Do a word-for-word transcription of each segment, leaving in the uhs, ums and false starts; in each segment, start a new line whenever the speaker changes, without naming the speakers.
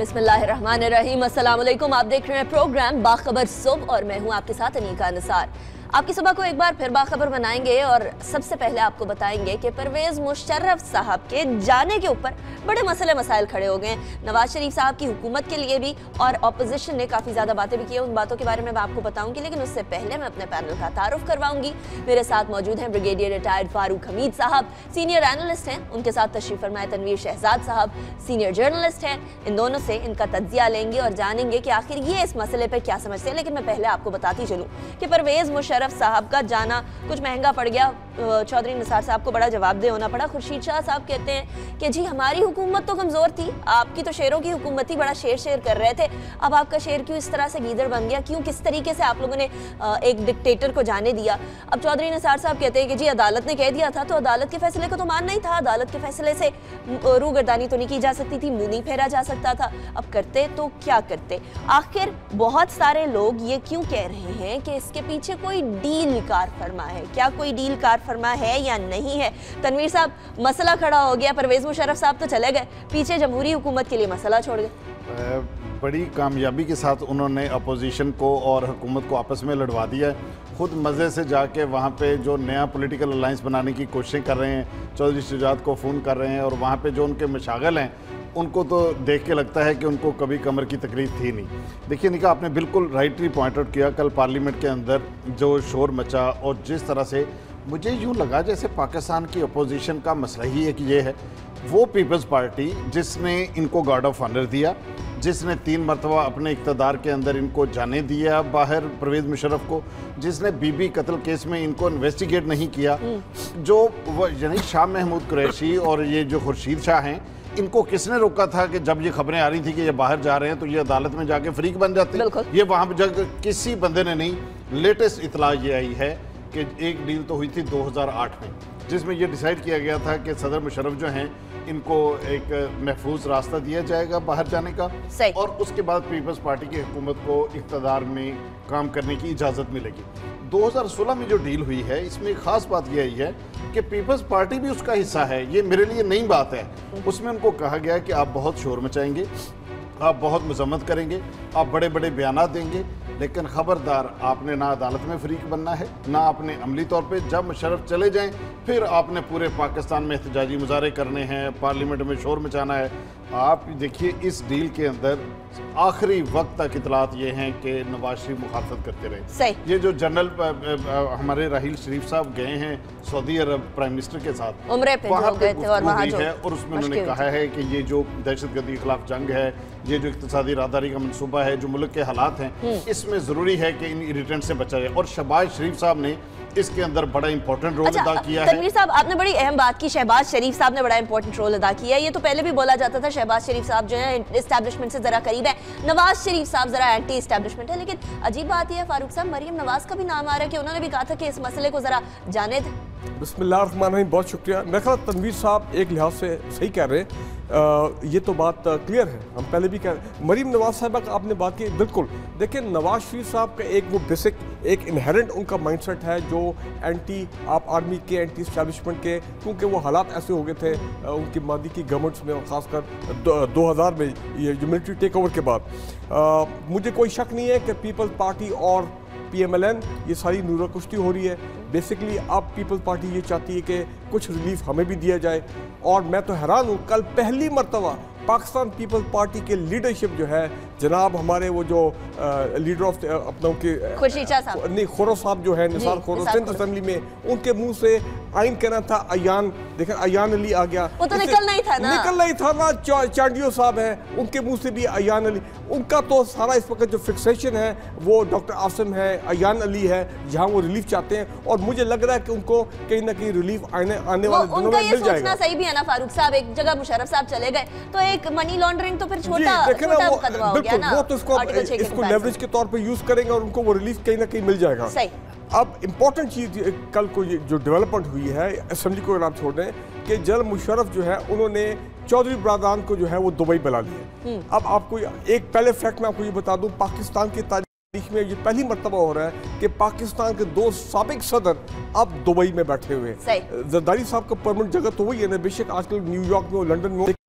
बिस्मिल्लाहिर्रहमानिर्रहीम, अस्सलाम वालेकुम। आप देख रहे हैं प्रोग्राम बाखबर सुबह और मैं हूं आपके साथ अनीका निसार। आपकी सुबह को एक बार फिर बाखबर बनाएंगे और सबसे पहले आपको बताएंगे कि परवेज मुशर्रफ साहब के जाने के ऊपर बड़े मसले मसाइल खड़े हो गए हैं। नवाज शरीफ साहब की हुकूमत के लिए भी और अपोजिशन ने काफ़ी ज़्यादा बातें भी की हैं, उन बातों के बारे में मैं आपको बताऊंगी, लेकिन उससे पहले मैं अपने पैनल का तारुफ करवाऊंगी। मेरे साथ मौजूद हैं ब्रिगेडियर रिटायर्ड फारूक हमीद साहब, सीनियर एनालिस्ट हैं, उनके साथ तशरीफ फरमाए तनवीर शहजाद साहब, सीनियर जर्नलिस्ट हैं। इन दोनों से इनका तज्जिया लेंगे और जानेंगे कि आखिर ये इस मसले पर क्या समझते हैं। लेकिन मैं पहले आपको बताती चलूँ कि परवेज मुशर्रफ साहब का जाना कुछ महंगा पड़ गया। चौधरी निसार साहब को बड़ा जवाबदेह होना पड़ा। खुर्शीद शाह साहब कहते हैं कि जी हमारी हुकूमत तो कमज़ोर थी, आपकी तो शेरों की हुकूमत थी, बड़ा शेर शेर कर रहे थे, अब आपका शेर क्यों इस तरह से गीदड़ बन गया, क्यों किस तरीके से आप लोगों ने एक डिक्टेटर को जाने दिया। अब चौधरी निसार साहब कहते हैं कि जी अदालत ने कह दिया था तो अदालत के फैसले को तो मानना ही था, अदालत के फैसले से रूगर्दानी तो नहीं की जा सकती थी, मुंह नहीं फेरा जा सकता था। अब करते तो क्या करते। आखिर बहुत सारे लोग ये क्यों कह रहे हैं कि इसके पीछे कोई डील कार फरमा है, क्या कोई डील कार फरमा है या नहीं है। तनवीर साहब, मसला खड़ा हो गया, परवेज मुशर्रफ साहब तो चले गए, पीछे जमहूरी हुकूमत के लिए मसला छोड़ गए।
बड़ी कामयाबी के साथ उन्होंने अपोजिशन को और हुकूमत को आपस में लड़वा दिया है। खुद मज़े से जाके वहाँ पे जो नया पॉलिटिकल अलायंस बनाने की कोशिशें कर रहे हैं, चौधरी शुजात को फ़ोन कर रहे हैं और वहाँ पे जो उनके मशागल हैं उनको तो देख के लगता है कि उनको कभी कमर की तकलीफ थी नहीं। देखिए निका, आपने बिल्कुल राइटली पॉइंट आउट किया। कल पार्लियामेंट के अंदर जो शोर मचा और जिस तरह से मुझे यूँ लगा जैसे पाकिस्तान की अपोजिशन का मसला ही एक ये है, वो पीपल्स पार्टी जिसने इनको गार्ड ऑफ ऑनर दिया, जिसने तीन मरतबा अपने इक़्तिदार के अंदर इनको जाने दिया बाहर परवेज़ मुशर्रफ को, जिसने बीबी कत्ल केस में इनको इन्वेस्टिगेट नहीं किया, जो यानी शाह महमूद कुरैशी और ये जो खुर्शीद शाह हैं, इनको किसने रोका था कि जब ये खबरें आ रही थी कि ये बाहर जा रहे हैं तो ये अदालत में जाके फ्रीक बन जाते हैं। ये वहाँ पर जग किसी बंदे ने नहीं। लेटेस्ट इतला ये आई है कि एक डील तो हुई थी दो हज़ार आठ में जिसमें ये डिसाइड किया गया था कि सदर मुशर्रफ जो हैं इनको एक महफूज रास्ता दिया जाएगा बाहर जाने का, और उसके बाद पीपल्स पार्टी की हुकूमत को इक़्तिदार में काम करने की इजाज़त मिलेगी। दो हज़ार सोलह में जो डील हुई है इसमें एक ख़ास बात यह आई है कि पीपल्स पार्टी भी उसका हिस्सा है। ये मेरे लिए नई बात है। उसमें उनको कहा गया कि आप बहुत शोर मचाएंगे, आप बहुत मजम्मत करेंगे, आप बड़े बड़े बयान देंगे, लेकिन ख़बरदार आपने ना अदालत में फ्रीक बनना है, ना आपने अमली तौर पे जब मुशर्रफ चले जाएं फिर आपने पूरे पाकिस्तान में एहतजाजी मुजाहरे करने हैं, पार्लियामेंट में शोर मचाना है। आप देखिए इस डील के अंदर आखिरी वक्त तक इतलात ये हैं कि नवाज शरीफ मुखालफत करते रहे। ये जो जनरल हमारे राहील शरीफ साहब गए हैं सऊदी अरब प्राइम मिनिस्टर के साथ, वहाँ पे गुफ्तगू है और उसमें उन्होंने कहा है कि ये जो दहशतगर्दी के खिलाफ जंग है, ये जो इक़्तिसादी राहदारी का मनसूबा है, जो मुल्क के हालात हैं, इसमें ज़रूरी है कि इन इरिटेंट से बचा जाए। और शहबाज शरीफ साहब ने इसके अंदर बड़ा इंपॉर्टेंट रोल अदा किया है।
तनवीर साहब, आपने बड़ी अहम बात की, शहबाज शरीफ साहब ने बड़ा इंपॉर्टेंट रोल अदा किया है। ये तो पहले भी बोला जाता था शहबाज शरीफ साहब जो है एस्टैब्लिशमेंट से जरा करीब है, नवाज शरीफ साहब जरा एंटी एस्टैब्लिशमेंट है। लेकिन अजीब बात यह है फारूक साहब, मरियम नवाज का भी नाम आ रहा है कि उन्होंने भी कहा था कि इस मसले को जरा जाने दें।
बिस्मिल्लाहिर्रहमानिर्रहीम, बहुत शुक्रिया। मेरे ख्याल तनवीर साहब एक लिहाज से सही कह रहे हैं। आ, ये तो बात क्लियर है, हम पहले भी कह रहे हैं। मरीम नवाज साहबा का आपने बात की, बिल्कुल। देखिए नवाज शरीफ साहब का एक वो बेसिक एक इनहेरेंट उनका माइंडसेट है जो एंटी आप आर्मी के, एंटी इस्टेब्लिशमेंट के, क्योंकि वो हालात ऐसे हो गए थे उनकी मादी की गवर्नमेंट्स में, और ख़ासकर दो हज़ार में ये जो मिलिट्री टेक ओवर के बाद। आ, मुझे कोई शक नहीं है कि पीपल्स पार्टी और पी एम एल एन ये सारी नूरा कुश्ती हो रही है। बेसिकली अब पीपल्स पार्टी ये चाहती है कि कुछ रिलीफ हमें भी दिया जाए, और मैं तो हैरान हूँ, कल पहली मरतबा पाकिस्तान पीपल्स पार्टी के लीडरशिप जो है, जनाब हमारे वो जो लीडर ऑफ अपनों के
खुर्शीद शाह साहब,
नहीं खोरो साहब जो है, निसार खोरो, सिंध असेंबली में, उनके मुंह से आइन कहना था अयान, देखें अयान अली आ गया,
वो तो निकलना ही था ना,
निकलना ही था ना। चांडियो साहब हैं, उनके मुंह से भी अयान अली। उनका तो सारा इस वक्त जो फिक्सेशन है वो डॉक्टर आसिम है, अयान अली है, जहाँ वो रिलीफ चाहते हैं, और मुझे लग रहा है कि उनको कहीं ना कहीं रिलीफ आने आने वाले दिनों में मिल जाएगा।
सही भी है ना फारूक साहब, एक जगह मुशर्रफ साहब चले गए तो एक मनी लॉन्ड्रिंग तो फिर छोटा छोटा मुकदमा हो गया ना,
वो तो इसको इसको लेवरेज के तौर पे यूज करेंगे और उनको वो रिलीफ कहीं ना कहीं मिल जाएगा।
सही।
अब इंपॉर्टेंट चीज कल को जो डेवलपमेंट हुई है असेंबली को आप छोड़ दें कि जनरल मुशर्रफ जो है उन्होंने चौधरी बरादरान को जो है वो दुबई बुला लिया। अब आपको एक पहले फैक्ट मैं आपको ये बता दूं, पाकिस्तान की तारीख में ये पहली मर्तबा हो रहा है कि पाकिस्तान के दो साबिक सदर अब दुबई में बैठे हुए हैं। जरदारी साहब का परमानेंट जगह तो वही है ना, बेशक आजकल न्यूयॉर्क में, लंदन में,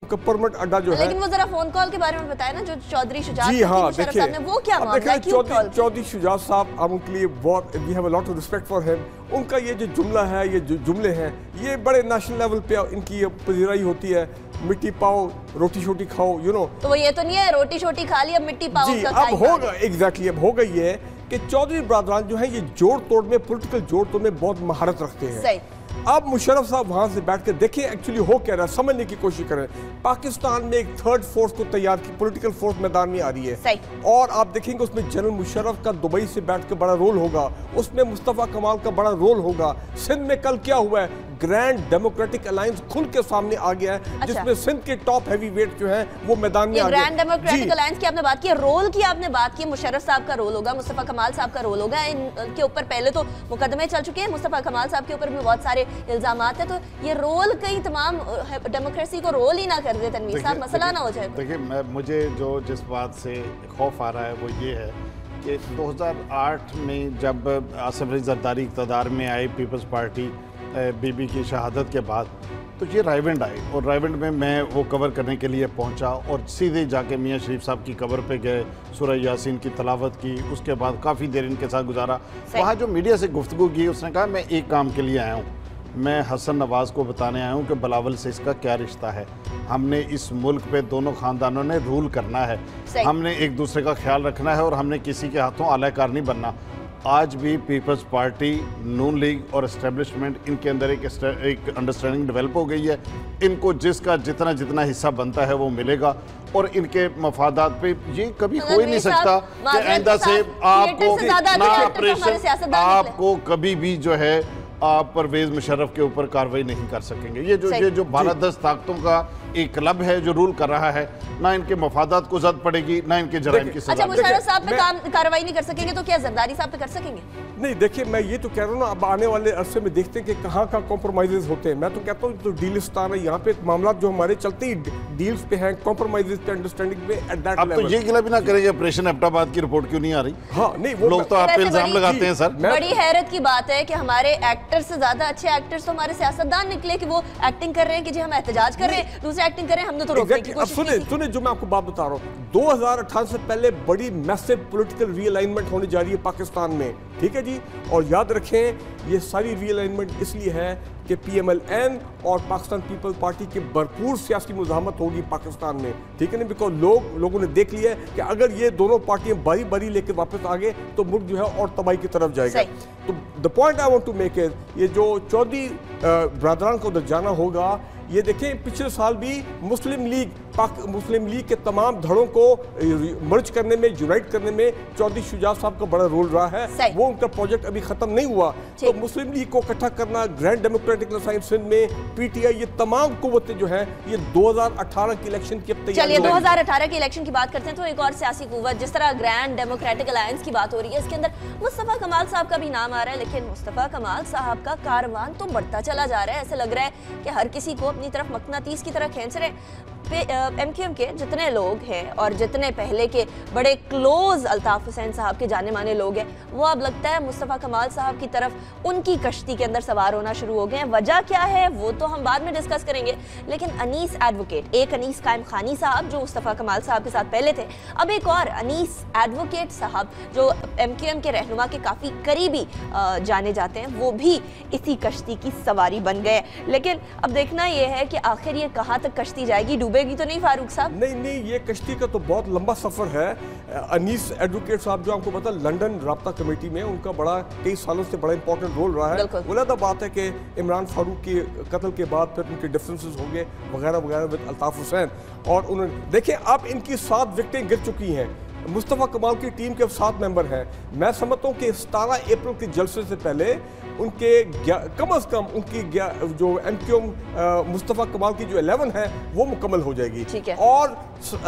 परमानेंट अड्डा जो है।
लेकिन वो जरा फोन कॉल के बारे में बताया ना, जो चौधरी शुजात
जी हाँ,
मुशर्रफ साहब ने, वो क्या मामला है? क्यों कॉल?
चौधरी शुजात साहब, हम उनके लिए बहुत, we have a lot of respect for him. उनका ये जो जुमला है, ये जो जुमले हैं, ये बड़े नेशनल लेवल पे इनकी पजीराई होती है। मिट्टी पाओ, रोटी छोटी खाओ, यू नो।
तो वो ये तो नहीं है रोटी छोटी खा ली अब मिट्टी पाओ
जी, अब होगा एग्जैक्टली अब हो गई है कि चौधरी बरादरान जो है ये जोड़ तोड़ में, पॉलिटिकल जोड़ तोड़ में बहुत महारत रखते हैं।
सही।
अब मुशर्रफ साहब वहां से बैठ कर देखें एक्चुअली हो क्या रहा है, समझने की कोशिश करें। पाकिस्तान में एक थर्ड फोर्स को तैयार की, पॉलिटिकल फोर्स मैदान में आ रही है।
सही।
और आप देखेंगे उसमें जनरल मुशर्रफ का दुबई से बैठ कर बड़ा रोल होगा, उसमें मुस्तफ़ा कमाल का बड़ा रोल होगा। सिंध में कल क्या हुआ है, ग्रैंड डेमोक्रेटिक अलायंस खुल के सामने आ गया है। अच्छा। जिसमें सिंध के टॉप हैवी वेट जो है वो मैदान में आ गए।
ग्रैंड डेमोक्रेटिक अलायंस की आपने बात की, रोल की आपने बात की, मुशर्रफ साहब का रोल होगा, मुस्तफ़ा कमाल साहब का रोल होगा। इनके ऊपर पहले तो मुकदमे चल चुके हैं, मुस्तफ़ा कमाल साहब के ऊपर भी बहुत सारे इल्जामात है। तो ये रोल कई तमाम डेमोक्रेसी को रोल ही ना कर दे तनवीर साहब, मसला ना हो जाए।
देखिए, मैं मुझे जो जिस बात से खौफ आ रहा है वो ये है कि दो हज़ार आठ में जब आसिफ अली जरदारी इक़्तिदार में आई, पीपल्स पार्टी बीबी की शहादत के बाद, तो ये रायविंड आई और रायविंड में मैं वो कवर करने के लिए पहुंचा और सीधे जाके मियां शरीफ साहब की कब्र पे गए, सूरह यासीन की तलावत की, उसके बाद काफ़ी देर इनके साथ गुजारा। वहाँ जो मीडिया से गुफ्तगू की, उसने कहा मैं एक काम के लिए आया हूँ, मैं हसन नवाज़ को बताने आया हूँ कि बिलावल से इसका क्या रिश्ता है। हमने इस मुल्क पे दोनों ख़ानदानों ने रूल करना है, हमने एक दूसरे का ख्याल रखना है और हमने किसी के हाथों आलाकार नहीं बनना। आज भी पीपल्स पार्टी, नून लीग और एस्टेब्लिशमेंट, इनके अंदर एक एक अंडरस्टैंडिंग डेवलप हो गई है। इनको जिसका जितना जितना हिस्सा बनता है वो मिलेगा और इनके मफादात पे ये कभी हो ही नहीं सकता कि आइंदा से आपको ना ऑपरेशन, आपको कभी भी जो है आप परवेज मुशर्रफ के ऊपर कार्रवाई नहीं कर सकेंगे। ये जो ये जो बालादस्त ताकतों का एक क्लब है जो रूल कर रहा है, ना इनके मफादात को जद पड़ेगी, ना इनके जराइम की सजा।
अच्छा, मुशर्रफ साहब पे काम कार्रवाई नहीं कर सकेंगे तो क्या जरदारी साहब पे कर सकेंगे?
नहीं, देखिए मैं ये तो कह रहा हूँ ना, अब आने वाले अरसे में देखते हैं कि कहाँ कहाँ कॉम्प्रोमाइजेज होते हैं। मैं तो कहता हूँ तो डीलिस्तान है, यहाँ पे मामला जो हमारे चलते ही डील्स पे हैं, कॉम्प्रोमाइजेज पे, अंडरस्टैंडिंग पे एट दैट
लेवल। अब तो ये गिला भी ना करेंगे ऑपरेशन एबटाबाद की रिपोर्ट क्यों नहीं आ रही?
हाँ नहीं, वो
लोग तो आप पे इल्जाम लगाते हैं सर।
बड़ी हैरत की बात है कि हमारे एक्टर से ज्यादा अच्छे एक्टर्स तो हमारे सियासतदान निकले कि वो एक्टिंग कर रहे हैं कि जी हम एहतजाज कर रहे हैं, दूसरे एक्टिंग कर रहे हैं, हमने तो रोकने की कोशिश की।
सुने सुने जो मैं आपको बात बता रहा हूँ, दो हज़ार अठारह से पहले बड़ी मैसिव पॉलिटिकल रीअलाइनमेंट होने जा रही है पाकिस्तान में, ठीक है जी। और याद रखें ये सारी रीअलाइनमेंट इसलिए है कि पी एम एल एन और पाकिस्तान पीपल्स पार्टी की भरपूर सियासी मुज़ाहमत होगी पाकिस्तान में, ठीक है ना। बिकॉज लोग लोगों ने देख लिया है कि अगर ये दोनों पार्टियां बारी बारी लेकर वापस आ गए तो मुल्क जो है और तबाही की तरफ जाएगा। तो the point I want to make is, ये जो चौधरी बरादरान को उधर जाना होगा, ये देखें पिछले साल भी मुस्लिम लीग पाक मुस्लिम लीग के तमाम धड़ों को मर्ज करने में, यूनाइट करने में चौधरी शुजात साहब का बड़ा रोल रहा है। वो उनका प्रोजेक्ट अभी खत्म नहीं हुआ, तो मुस्लिम लीग को इकट्ठा करना, ग्रैंड डेमोक्रेटिक अलायंस में, पीटीआई, ये तमाम कुव्वतें जो है ये दो हज़ार अठारह की इलेक्शन की अब तैयारी।
चलिए दो हज़ार अठारह की इलेक्शन की बात करते हैं तो एक और सियासी कुव्वत, जिस तरह ग्रैंड डेमोक्रेटिक अलायंस की बात हो रही है, इसके अंदर मुस्तफ़ा कमाल साहब का भी नाम आ रहा है। लेकिन मुस्तफ़ा कमाल साहब का कारवान तो बढ़ता चला जा रहा है, ऐसे लग रहा है कि हर किसी को अपनी तरफ मकनातीस की तरह खींच रहे हैं। एम क्यू एम के जितने लोग हैं और जितने पहले के बड़े क्लोज अल्ताफ हुसैन साहब के जाने माने लोग हैं, वो अब लगता है मुस्तफ़ा कमाल साहब की तरफ उनकी कश्ती के अंदर सवार होना शुरू हो गए हैं। वजह क्या है वो तो हम बाद में डिस्कस करेंगे, लेकिन अनीस एडवोकेट, एक अनीस कायम खानी साहब जो मुस्तफ़ा कमाल साहब के साथ पहले थे, अब एक और अनीस एडवोकेट साहब जो एम क्यू एम के रहनुमा के काफ़ी करीबी जाने जाते हैं, वो भी इसी कश्ती की सवारी बन गए। लेकिन अब देखना यह है कि आखिर ये कहाँ तक कश्ती जाएगी, डूबेगी तो नहीं फारूक साहब?
नहीं नहीं, ये कश्ती का तो बहुत लंबा सफर है। अनीस एडवोकेट साहब जो आपको पता लंदन राब्ता कमेटी में उनका बड़ा कई सालों से बड़ा इंपॉर्टेंट रोल रहा है। वलादा बात है कि इमरान फारूक के कत्ल के बाद फिर उनके डिफरेंसेस हो गए वगैरह वगैरह विद अल्ताफ हुसैन, और उन्होंने देखें अब इनकी सात विकेटें गिर चुकी हैं। मुस्तफ़ा कमाल की टीम के अब सात मेंबर हैं। मैं समझता हूँ कि सतारह अप्रैल के जलसे से पहले उनके कम अज़ कम उनकी जो एम क्यू एम मुस्तफ़ा कमाल की जो इलेवन है वो मुकम्मल हो जाएगी।
ठीक है।
और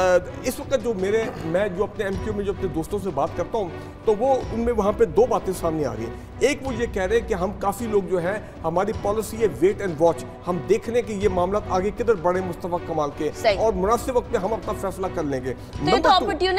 इस वक्त जो मेरे मैं जो अपने एम क्यू में जो अपने दोस्तों से बात करता हूँ तो वो उनमें वहाँ पे दो बातें सामने आ रही हैं। एक वो ये कह रहे हैं कि हम काफ़ी लोग जो हैं हमारी पॉलिसी है वेट एंड वॉच, हम देख रहे हैं कि ये मामला आगे किधर बढ़े मुस्तफ़ा कमाल के, और मुनासिब वक्त में हम अपना फैसला कर लेंगे।
तो ये तो अपॉर्चुनिस्ट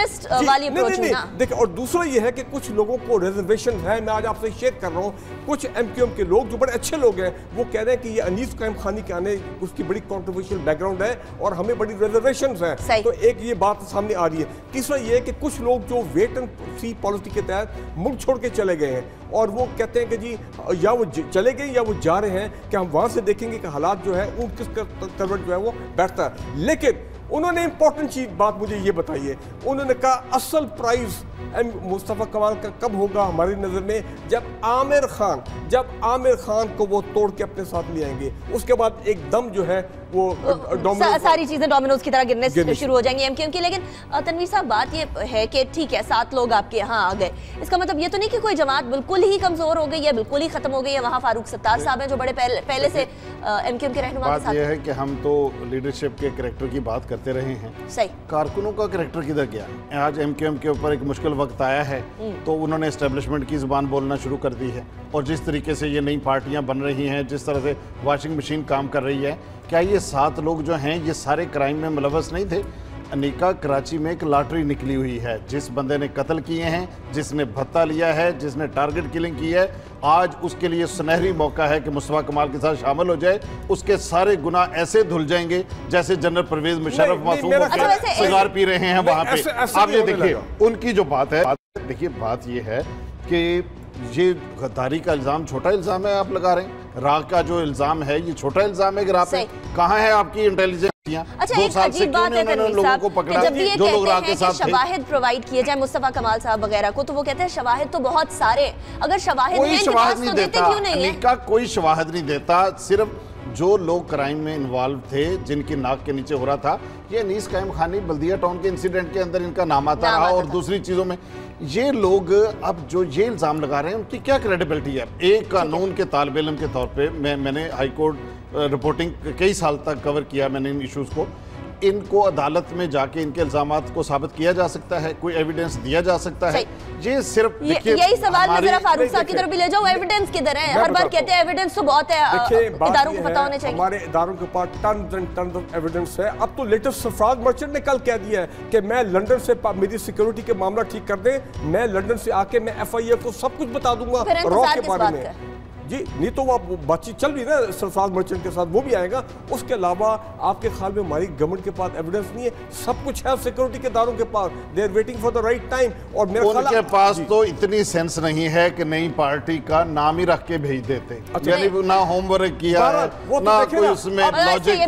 वाली अप्रोच हुई ना।
देखिए, और दूसरा ये है कि कुछ लोगों को रिजर्वेशन है, मैं आज आपसे शेयर कर रहा हूँ, कुछ एमक्यूएम के लोग जो बड़े अच्छे लोग हैं वो कह रहे हैं कि ये अनीस कायम खानी के आने उसकी बड़ी कंट्रोवर्शियल बैकग्राउंड है और हमें बड़ी रिजर्वेशन है। तो एक ये बात सामने आ रही है। तीसरा ये है कि कुछ लोग जो वेट एंड सी पॉलिसी के तहत मुल्क छोड़ के चले गए हैं और वो कहते हैं कि जी या वो चले गए या वो जा रहे हैं कि हम वहां से देखेंगे कि हालात जो है वो किस करवट जो है वो बैठता है। लेकिन उन्होंने इंपॉर्टेंट चीज बात मुझे ये बताई है, उन्होंने कहा असल प्राइस मुस्तफ़ा कमाल का कब होगा हमारी नज़र में, जब आमिर खान जब आमिर खान को वो तोड़ के अपने साथ ले आएंगे, उसके बाद एकदम जो है वो
सा, सारी चीजें डोमिनोज की तरह गिरने, गिरने शुरू हो जाएंगी एमक्यूएम की। लेकिन तनवीर साहब बात ये है कि ठीक है सात लोग आपके यहाँ आ गए, इसका मतलब ये तो नहीं कि कोई जमात बिल्कुल ही कमजोर हो गई है, बिल्कुल ही खत्म हो गई है। वहाँ फारूक सत्तार साहब हैं जो बड़े पहले, पहले से एमक्यूएम के रहनुमा के साथ।
बात यह है कि हम तो लीडरशिप के कैरेक्टर की बात करते रहे हैं,
सही
कारकुनों का कैरेक्टर किधर गया? आज एमक्यूएम के ऊपर एक मुश्किल वक्त आया है तो उन्होंने एस्टेब्लिशमेंट की जुबान बोलना शुरू कर दी है और जिस तरीके से ये नई पार्टियां बन रही हैं, जिस तरह से वॉशिंग मशीन काम कर रही है, क्या ये सात लोग जो हैं ये सारे क्राइम में मुलव्वस नहीं थे? अनिका कराची में एक लॉटरी निकली हुई है, जिस बंदे ने कत्ल किए हैं, जिसने भत्ता लिया है, जिसने टारगेट किलिंग की है, आज उसके लिए सुनहरी मौका है कि मुस्तफा कमाल के साथ शामिल हो जाए। उसके सारे गुनाह ऐसे धुल जाएंगे जैसे जनरल परवेज मुशर्रफ मासूम होकर सिगार पी रहे हैं वहां पे। आप ये देखिए उनकी जो बात है, देखिए बात ये है कि ये गद्दारी का इल्जाम छोटा इल्जाम है आप लगा रहे हैं, राह का जो इल्जाम है ये छोटा इल्जाम है कि राह पे कहाँ है आपकी इंटेलिजेंस?
अच्छा, एक अजीब बात है तनवीर साहब कि जब भी ये कहते हैं कि शवाहिद प्रोवाइड किए जाए मुस्तफा कमाल साहब वगैरह को, तो वो कहते हैं शवाहिद तो बहुत सारे, अगर शवाहिद हैं इनके पास तो देते क्यों नहीं है?
अनिका कोई शवाहिद नहीं देता, सिर्फ जो लोग क्राइम में इन्वॉल्व थे, जिनकी नाक के नीचे हो रहा था, ये अनीस कायम खानी बल्दिया टाउन के इंसिडेंट के अंदर इनका नाम आता रहा और दूसरी चीज़ों में ये लोग अब जो ये इल्ज़ाम लगा रहे हैं उनकी क्या क्रेडिबिलिटी है? एक कानून के तालिब इल्म के तौर पे मैं मैंने हाई कोर्ट रिपोर्टिंग कई साल तक कवर किया मैंने इन इश्यूज़ को। इनको अदालत में जाके इनके इल्जामात को साबित किया जा सकता है, कोई एविडेंस दिया जा सकता है? ये सिर्फ
ये, यही सवाल मैं जरा फारूक साहब की तरफ भी ले जाऊं, एविडेंस किधर है? हर बार कहते हैं एविडेंस तो बहुत है, इदारों को पता होना चाहिए।
हमारे इदारों के पास tons and tons of evidence है। अब तो लेटेस्ट सरफराज मर्चेंट ने कल कह दिया है कि मैं लंदन से मेरी सिक्योरिटी के मामला ठीक कर दे, मैं लंदन से आके मैं एफ आई ए को सब कुछ बता दूंगा रॉ के बारे में। जी नहीं तो वो बातचीत चल रही है ना सरफराज मर्चेंट के साथ, वो भी आएगा। उसके अलावा आपके ख्याल में हमारी गवर्नमेंट के पास एविडेंस नहीं है? सब कुछ है सिक्योरिटी के इदारों के पास, they are waiting for the right time. और मेरे ख्याल
उनके पास तो इतनी सेंस नहीं है कि नई पार्टी का नाम ही रख के भेज देते, यानी ना होमवर्क किया है, ना कोई उसमें लॉजिक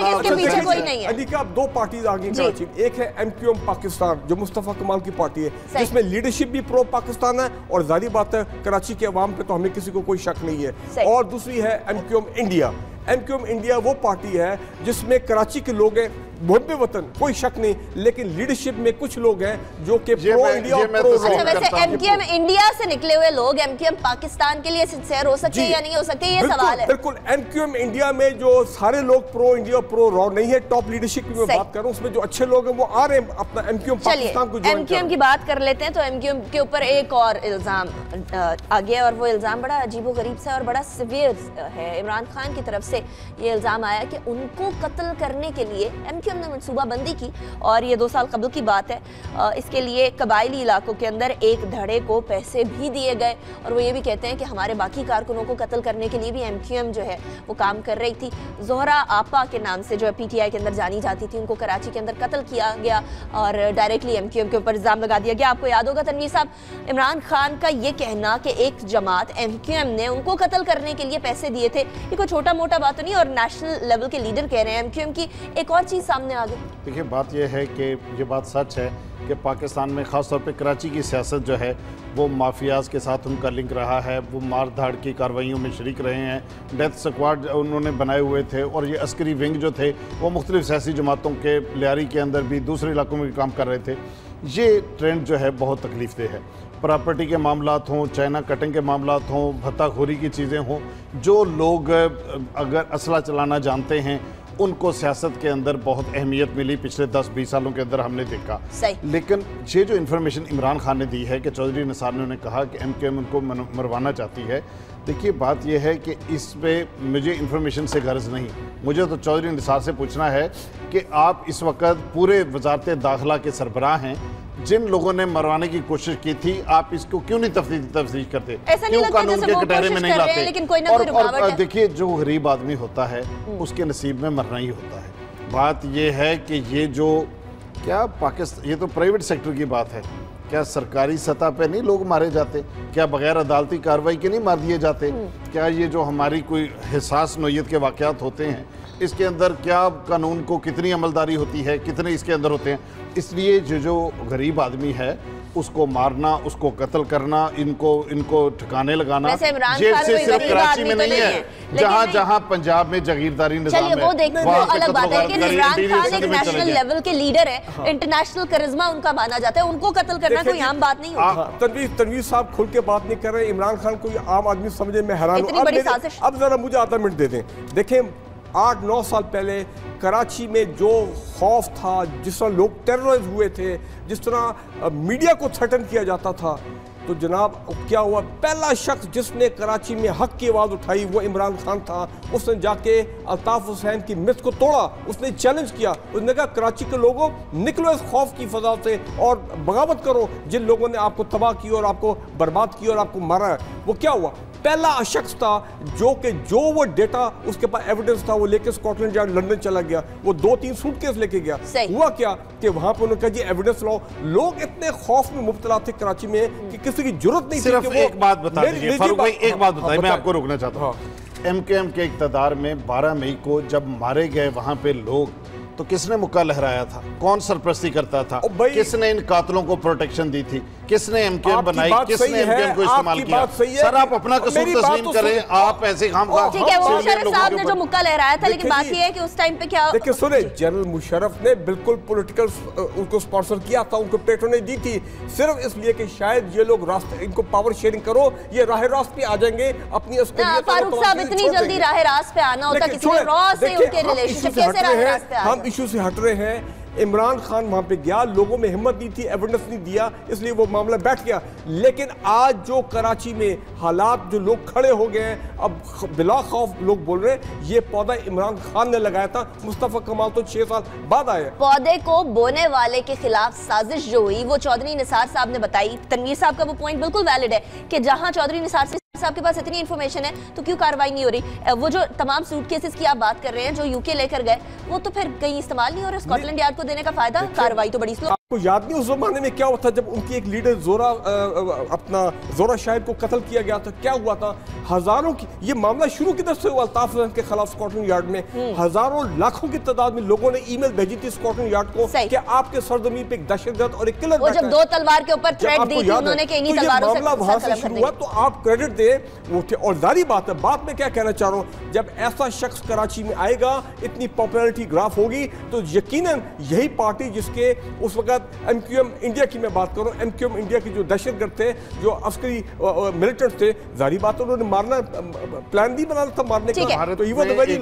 है।
अनिका अब दो पार्टीज आगे कराची, एक है एमक्यूएम पाकिस्तान जो मुस्तफा कमाल की पार्टी है, जिसमें लीडरशिप भी प्रो पाकिस्तान है और जाहिर बात है कराची के अवाम पे तो हमें किसी को कोई शक नहीं है। और दूसरी है एमक्यूएम इंडिया। एमक्यूएम इंडिया वो पार्टी है जिसमें कराची के लोग हैं, मुहब्बे वतन कोई शक नहीं, लेकिन लीडरशिप में कुछ लोग हैं जो कि प्रो इंडिया और प्रो।
अच्छा, वैसे एमक्यूएम इंडिया से निकले हुए लोग एमक्यूएम पाकिस्तान के लिए सिंसियर हो सकते हैं या नहीं हो सकते, ये सवाल है।
बिल्कुल, एमक्यूएम इंडिया में जो सारे लोग प्रो इंडिया प्रो रॉ नहीं है, टॉप लीडरशिप की मैं बात कर रहा हूं, उसमें जो अच्छे लोग हैं वो आ रहे हैं अपना एमक्यूएम पाकिस्तान को ज्वाइन।
एमक्यूएम की बात कर लेते हैं तो एमक्यूएम के ऊपर एक और इल्जाम आ गया और वो इल्जाम बड़ा अजीबोगरीब सा और बड़ा सिवियर है। इमरान खान की तरफ से ये इल्जाम आया कि उनको कत्ल करने के लिए एमक्यूएम ने मनसूबाबंदी की और ये दो साल कबल की बात है। इसके लिए कबायली इलाकों के अंदर एक धड़े को पैसे भी दिए गए और वो ये भी कहते हैं कि हमारे बाकी कारकुनों को कत्ल करने के लिए भी एमक्यूएम जो है वो काम कर रही थी। जोहरा आपा के नाम से जो है पीटीआई के अंदर जानी जाती थी, उनको कराची के अंदर कत्ल किया गया और डायरेक्टली एमक्यूएम के ऊपर इल्जाम लगा दिया गया। आपको याद होगा तनवीर साहब, इमरान खान का ये कहना कि एक जमात एमक्यूएम ने उनको कत्ल करने के लिए पैसे दिए थे, ये कोई छोटा मोटा बात नहीं और नेशनल लेवल के लीडर कह रहे हैं। एमक्यूएम की एक और चीज़ सामने आ गई।
देखिए बात यह है कि ये बात सच है कि पाकिस्तान में ख़ास तौर पे कराची की सियासत जो है वो माफियाज़ के साथ उनका लिंक रहा है, वो मार धाड़ की कार्रवाइयों में शरीक रहे हैं, डेथ स्क्वाड उन्होंने बनाए हुए थे और ये अस्करी विंग जो थे वो मुख्तलिफ सियासी जमातों के लियारी के अंदर भी दूसरे इलाकों में भी काम कर रहे थे। ये ट्रेंड जो है बहुत तकलीफ देह है। प्रॉपर्टी के मामलात हों, चाइना कटिंग के मामलात हों, भत्ताखोरी की चीज़ें हों, जो लोग अगर असला चलाना जानते हैं उनको सियासत के अंदर बहुत अहमियत मिली पिछले दस बीस सालों के अंदर हमने देखा। लेकिन ये जो इन्फॉर्मेशन इमरान खान ने दी है कि चौधरी निसार ने उन्हें कहा कि एमक्यूएम उनको मरवाना चाहती है, देखिए बात यह है कि इस पे मुझे इन्फॉर्मेशन से गर्ज नहीं, मुझे तो चौधरी निसार से पूछना है कि आप इस वक्त पूरे वजारत दाखिला के सरबराह हैं, जिन लोगों ने मरवाने की कोशिश की थी, आप इसको क्यों नहीं तफ्तीश करते, क्यों कानून के कटहरे में नहीं लाते?
लेकिन कोई ना कोई रुकावट है।
देखिए, जो गरीब आदमी होता है उसके नसीब में मरना ही होता है। बात ये है कि ये जो क्या पाकिस्तान, ये तो प्राइवेट सेक्टर की बात है, क्या सरकारी सतह पे नहीं लोग मारे जाते? क्या बगैर अदालती कार्रवाई के नहीं मार दिए जाते? क्या ये जो हमारी कोई हिसास नौयत के वाक़यात होते हैं, इसके अंदर क्या कानून को कितनी अमलदारी होती है, कितने इसके अंदर होते हैं? इसलिए जो जो गरीब आदमी है उसको मारना, उसको कत्ल करना, इनको इनको ठिकाने लगाना जेल से सिर्फ कराची में नहीं है, जहाँ जहाँ पंजाब में जागीरदारी निज़ाम है,
वो देखने वो अलग बात है कि इमरान खान एक नेशनल लेवल के लीडर है, इंटरनेशनल करिश्मा उनका माना जाता है, उनको कत्ल करना कोई आम बात नहीं होती।
तनवीर तनवीर साहब खुल के बात नहीं कर रहे, इमरान खान को आम आदमी समझे, मैं हैरान हूँ। अब जरा मुझे आधा मिनट दे दें। देखें, आठ नौ साल पहले कराची में जो खौफ था, जिस तरह लोग टेरराइज हुए थे, जिस तरह मीडिया को थ्रेटन किया जाता था, तो जनाब क्या हुआ? पहला शख्स जिसने कराची में हक की आवाज़ उठाई वो इमरान खान था। उसने जाके अल्ताफ हुसैन की मिथ को तोड़ा, उसने चैलेंज किया, उसने कहा कराची के लोगों निकलो इस खौफ की फजा से और बगावत करो जिन लोगों ने आपको तबाह की और आपको बर्बाद किया और आपको मारा है। वो क्या हुआ? पहला शख्स था जो कि जो वो डेटा उसके पास एविडेंस था वो लेके स्कॉटलैंड यार्ड लंदन चला गया, वो दो तीन सूटकेस लेके गया। हुआ क्या कि वहां पे उन्होंने कहा जी एविडेंस लाओ। लोग इतने खौफ में मुब्तला थे कराची में कि किसी की जरूरत नहीं थी।
सिर्फ एक बात बता दीजिए फारूक भाई, एक बात बताइए, मैं आपको रोकना चाहता हूँ। एम के एम के इक़्तिदार में बारह मई को जब मारे गए वहां पे लोग, तो किसने मुक्का लहराया था? कौन सरपरस्ती करता था? किसने इन कातलों को प्रोटेक्शन दी थी? किसने एमकेएम बनाई? किसने एमकेएम को इस्तेमाल किया? सर आप अपना कसूर तस्लीम करें, आप ऐसे खाम खा।
ठीक है, वो मुशर्रफ साहब ने जो मुक्का लहराया था, लेकिन बात ये है कि उस टाइम पे क्या,
देखिए सुने, जनरल मुशर्रफ ने बिल्कुल पॉलिटिकल उनको स्पॉन्सर किया था, उनको पेट्रोनेज दी थी, सिर्फ इसलिए कि शायद ये लोग रास्ते, इनको पावर शेयरिंग करो, ये राह रास्त पे आ जाएंगे अपनी।
फारूक साहब, इतनी जल्दी राह रास्त पे आना होता किसी ने रॉ से उनके रिलेशनशिप कैसे राह रास्त पे आ?
हम इशू से हट रहे हैं। इमरान खान वहां पे गया, लोगों में हिम्मत दी थी, एविडेंस नहीं दिया, इसलिए वो मामला बैठ गया। लेकिन आज जो कराची में हालात, जो लोग खड़े हो गए हैं, अब बिला खौफ लोग बोल रहे हैं ये पौधा इमरान खान ने लगाया था, मुस्तफा कमाल तो छह साल बाद आए।
पौधे को बोने वाले के खिलाफ साजिश जो हुई वो चौधरी निसार साहब ने बताई। तनवीर साहब का वो पॉइंट बिल्कुल वैलिड है कि जहां चौधरी निसार साहब के पास इतनी इन्फॉर्मेशन है तो क्यों कार्रवाई नहीं हो रही? वो जो तमाम सूटकेसेस की आप बात कर रहे हैं जो यूके लेकर गए, वो तो फिर कहीं इस्तेमाल नहीं हो रहा, स्कॉटलैंड यार्ड को देने का फायदा, कार्रवाई तो बड़ी स्लो।
आपको याद नहीं उस जमाने में क्या हुआ था जब उनकी एक लीडर जोरा आ, अपना जोरा शाहिद को कत्ल किया गया था? क्या हुआ था? हजारों की, ये मामला शुरू किधर से हुआ? अल्ताफ हुसैन के खिलाफ स्कॉटलैंड यार्ड में हजारों लाखों की तादाद में लोगों ने ईमेल भेजी थी स्कॉटलैंड यार्ड को कि आपके सरजमीन पे एक दहशतगर्द और एक किलर,
वो जब दो तलवार के ऊपर थ्रेट दी थी उन्होंने कि इन्हीं तलवारों से
वहां से शुरू हुआ, तो आप क्रेडिट दें वो थे। और जारी बात है, बात में क्या कहना चाह रहा हूं, जब ऐसा शख्स कराची में आएगा, इतनी पॉपुलैरिटी ग्राफ होगी, तो यकीनन यही पार्टी जिसके उस वक्त एमक्यूएम इंडिया की मैं बात करूं, एमक्यूएम इंडिया के जो दहशतगर्द थे, जो अस्करी मिलिटेंट थे, जारी बात है उन्होंने मारना प्लान भी बनाना था मारने का।
भारत में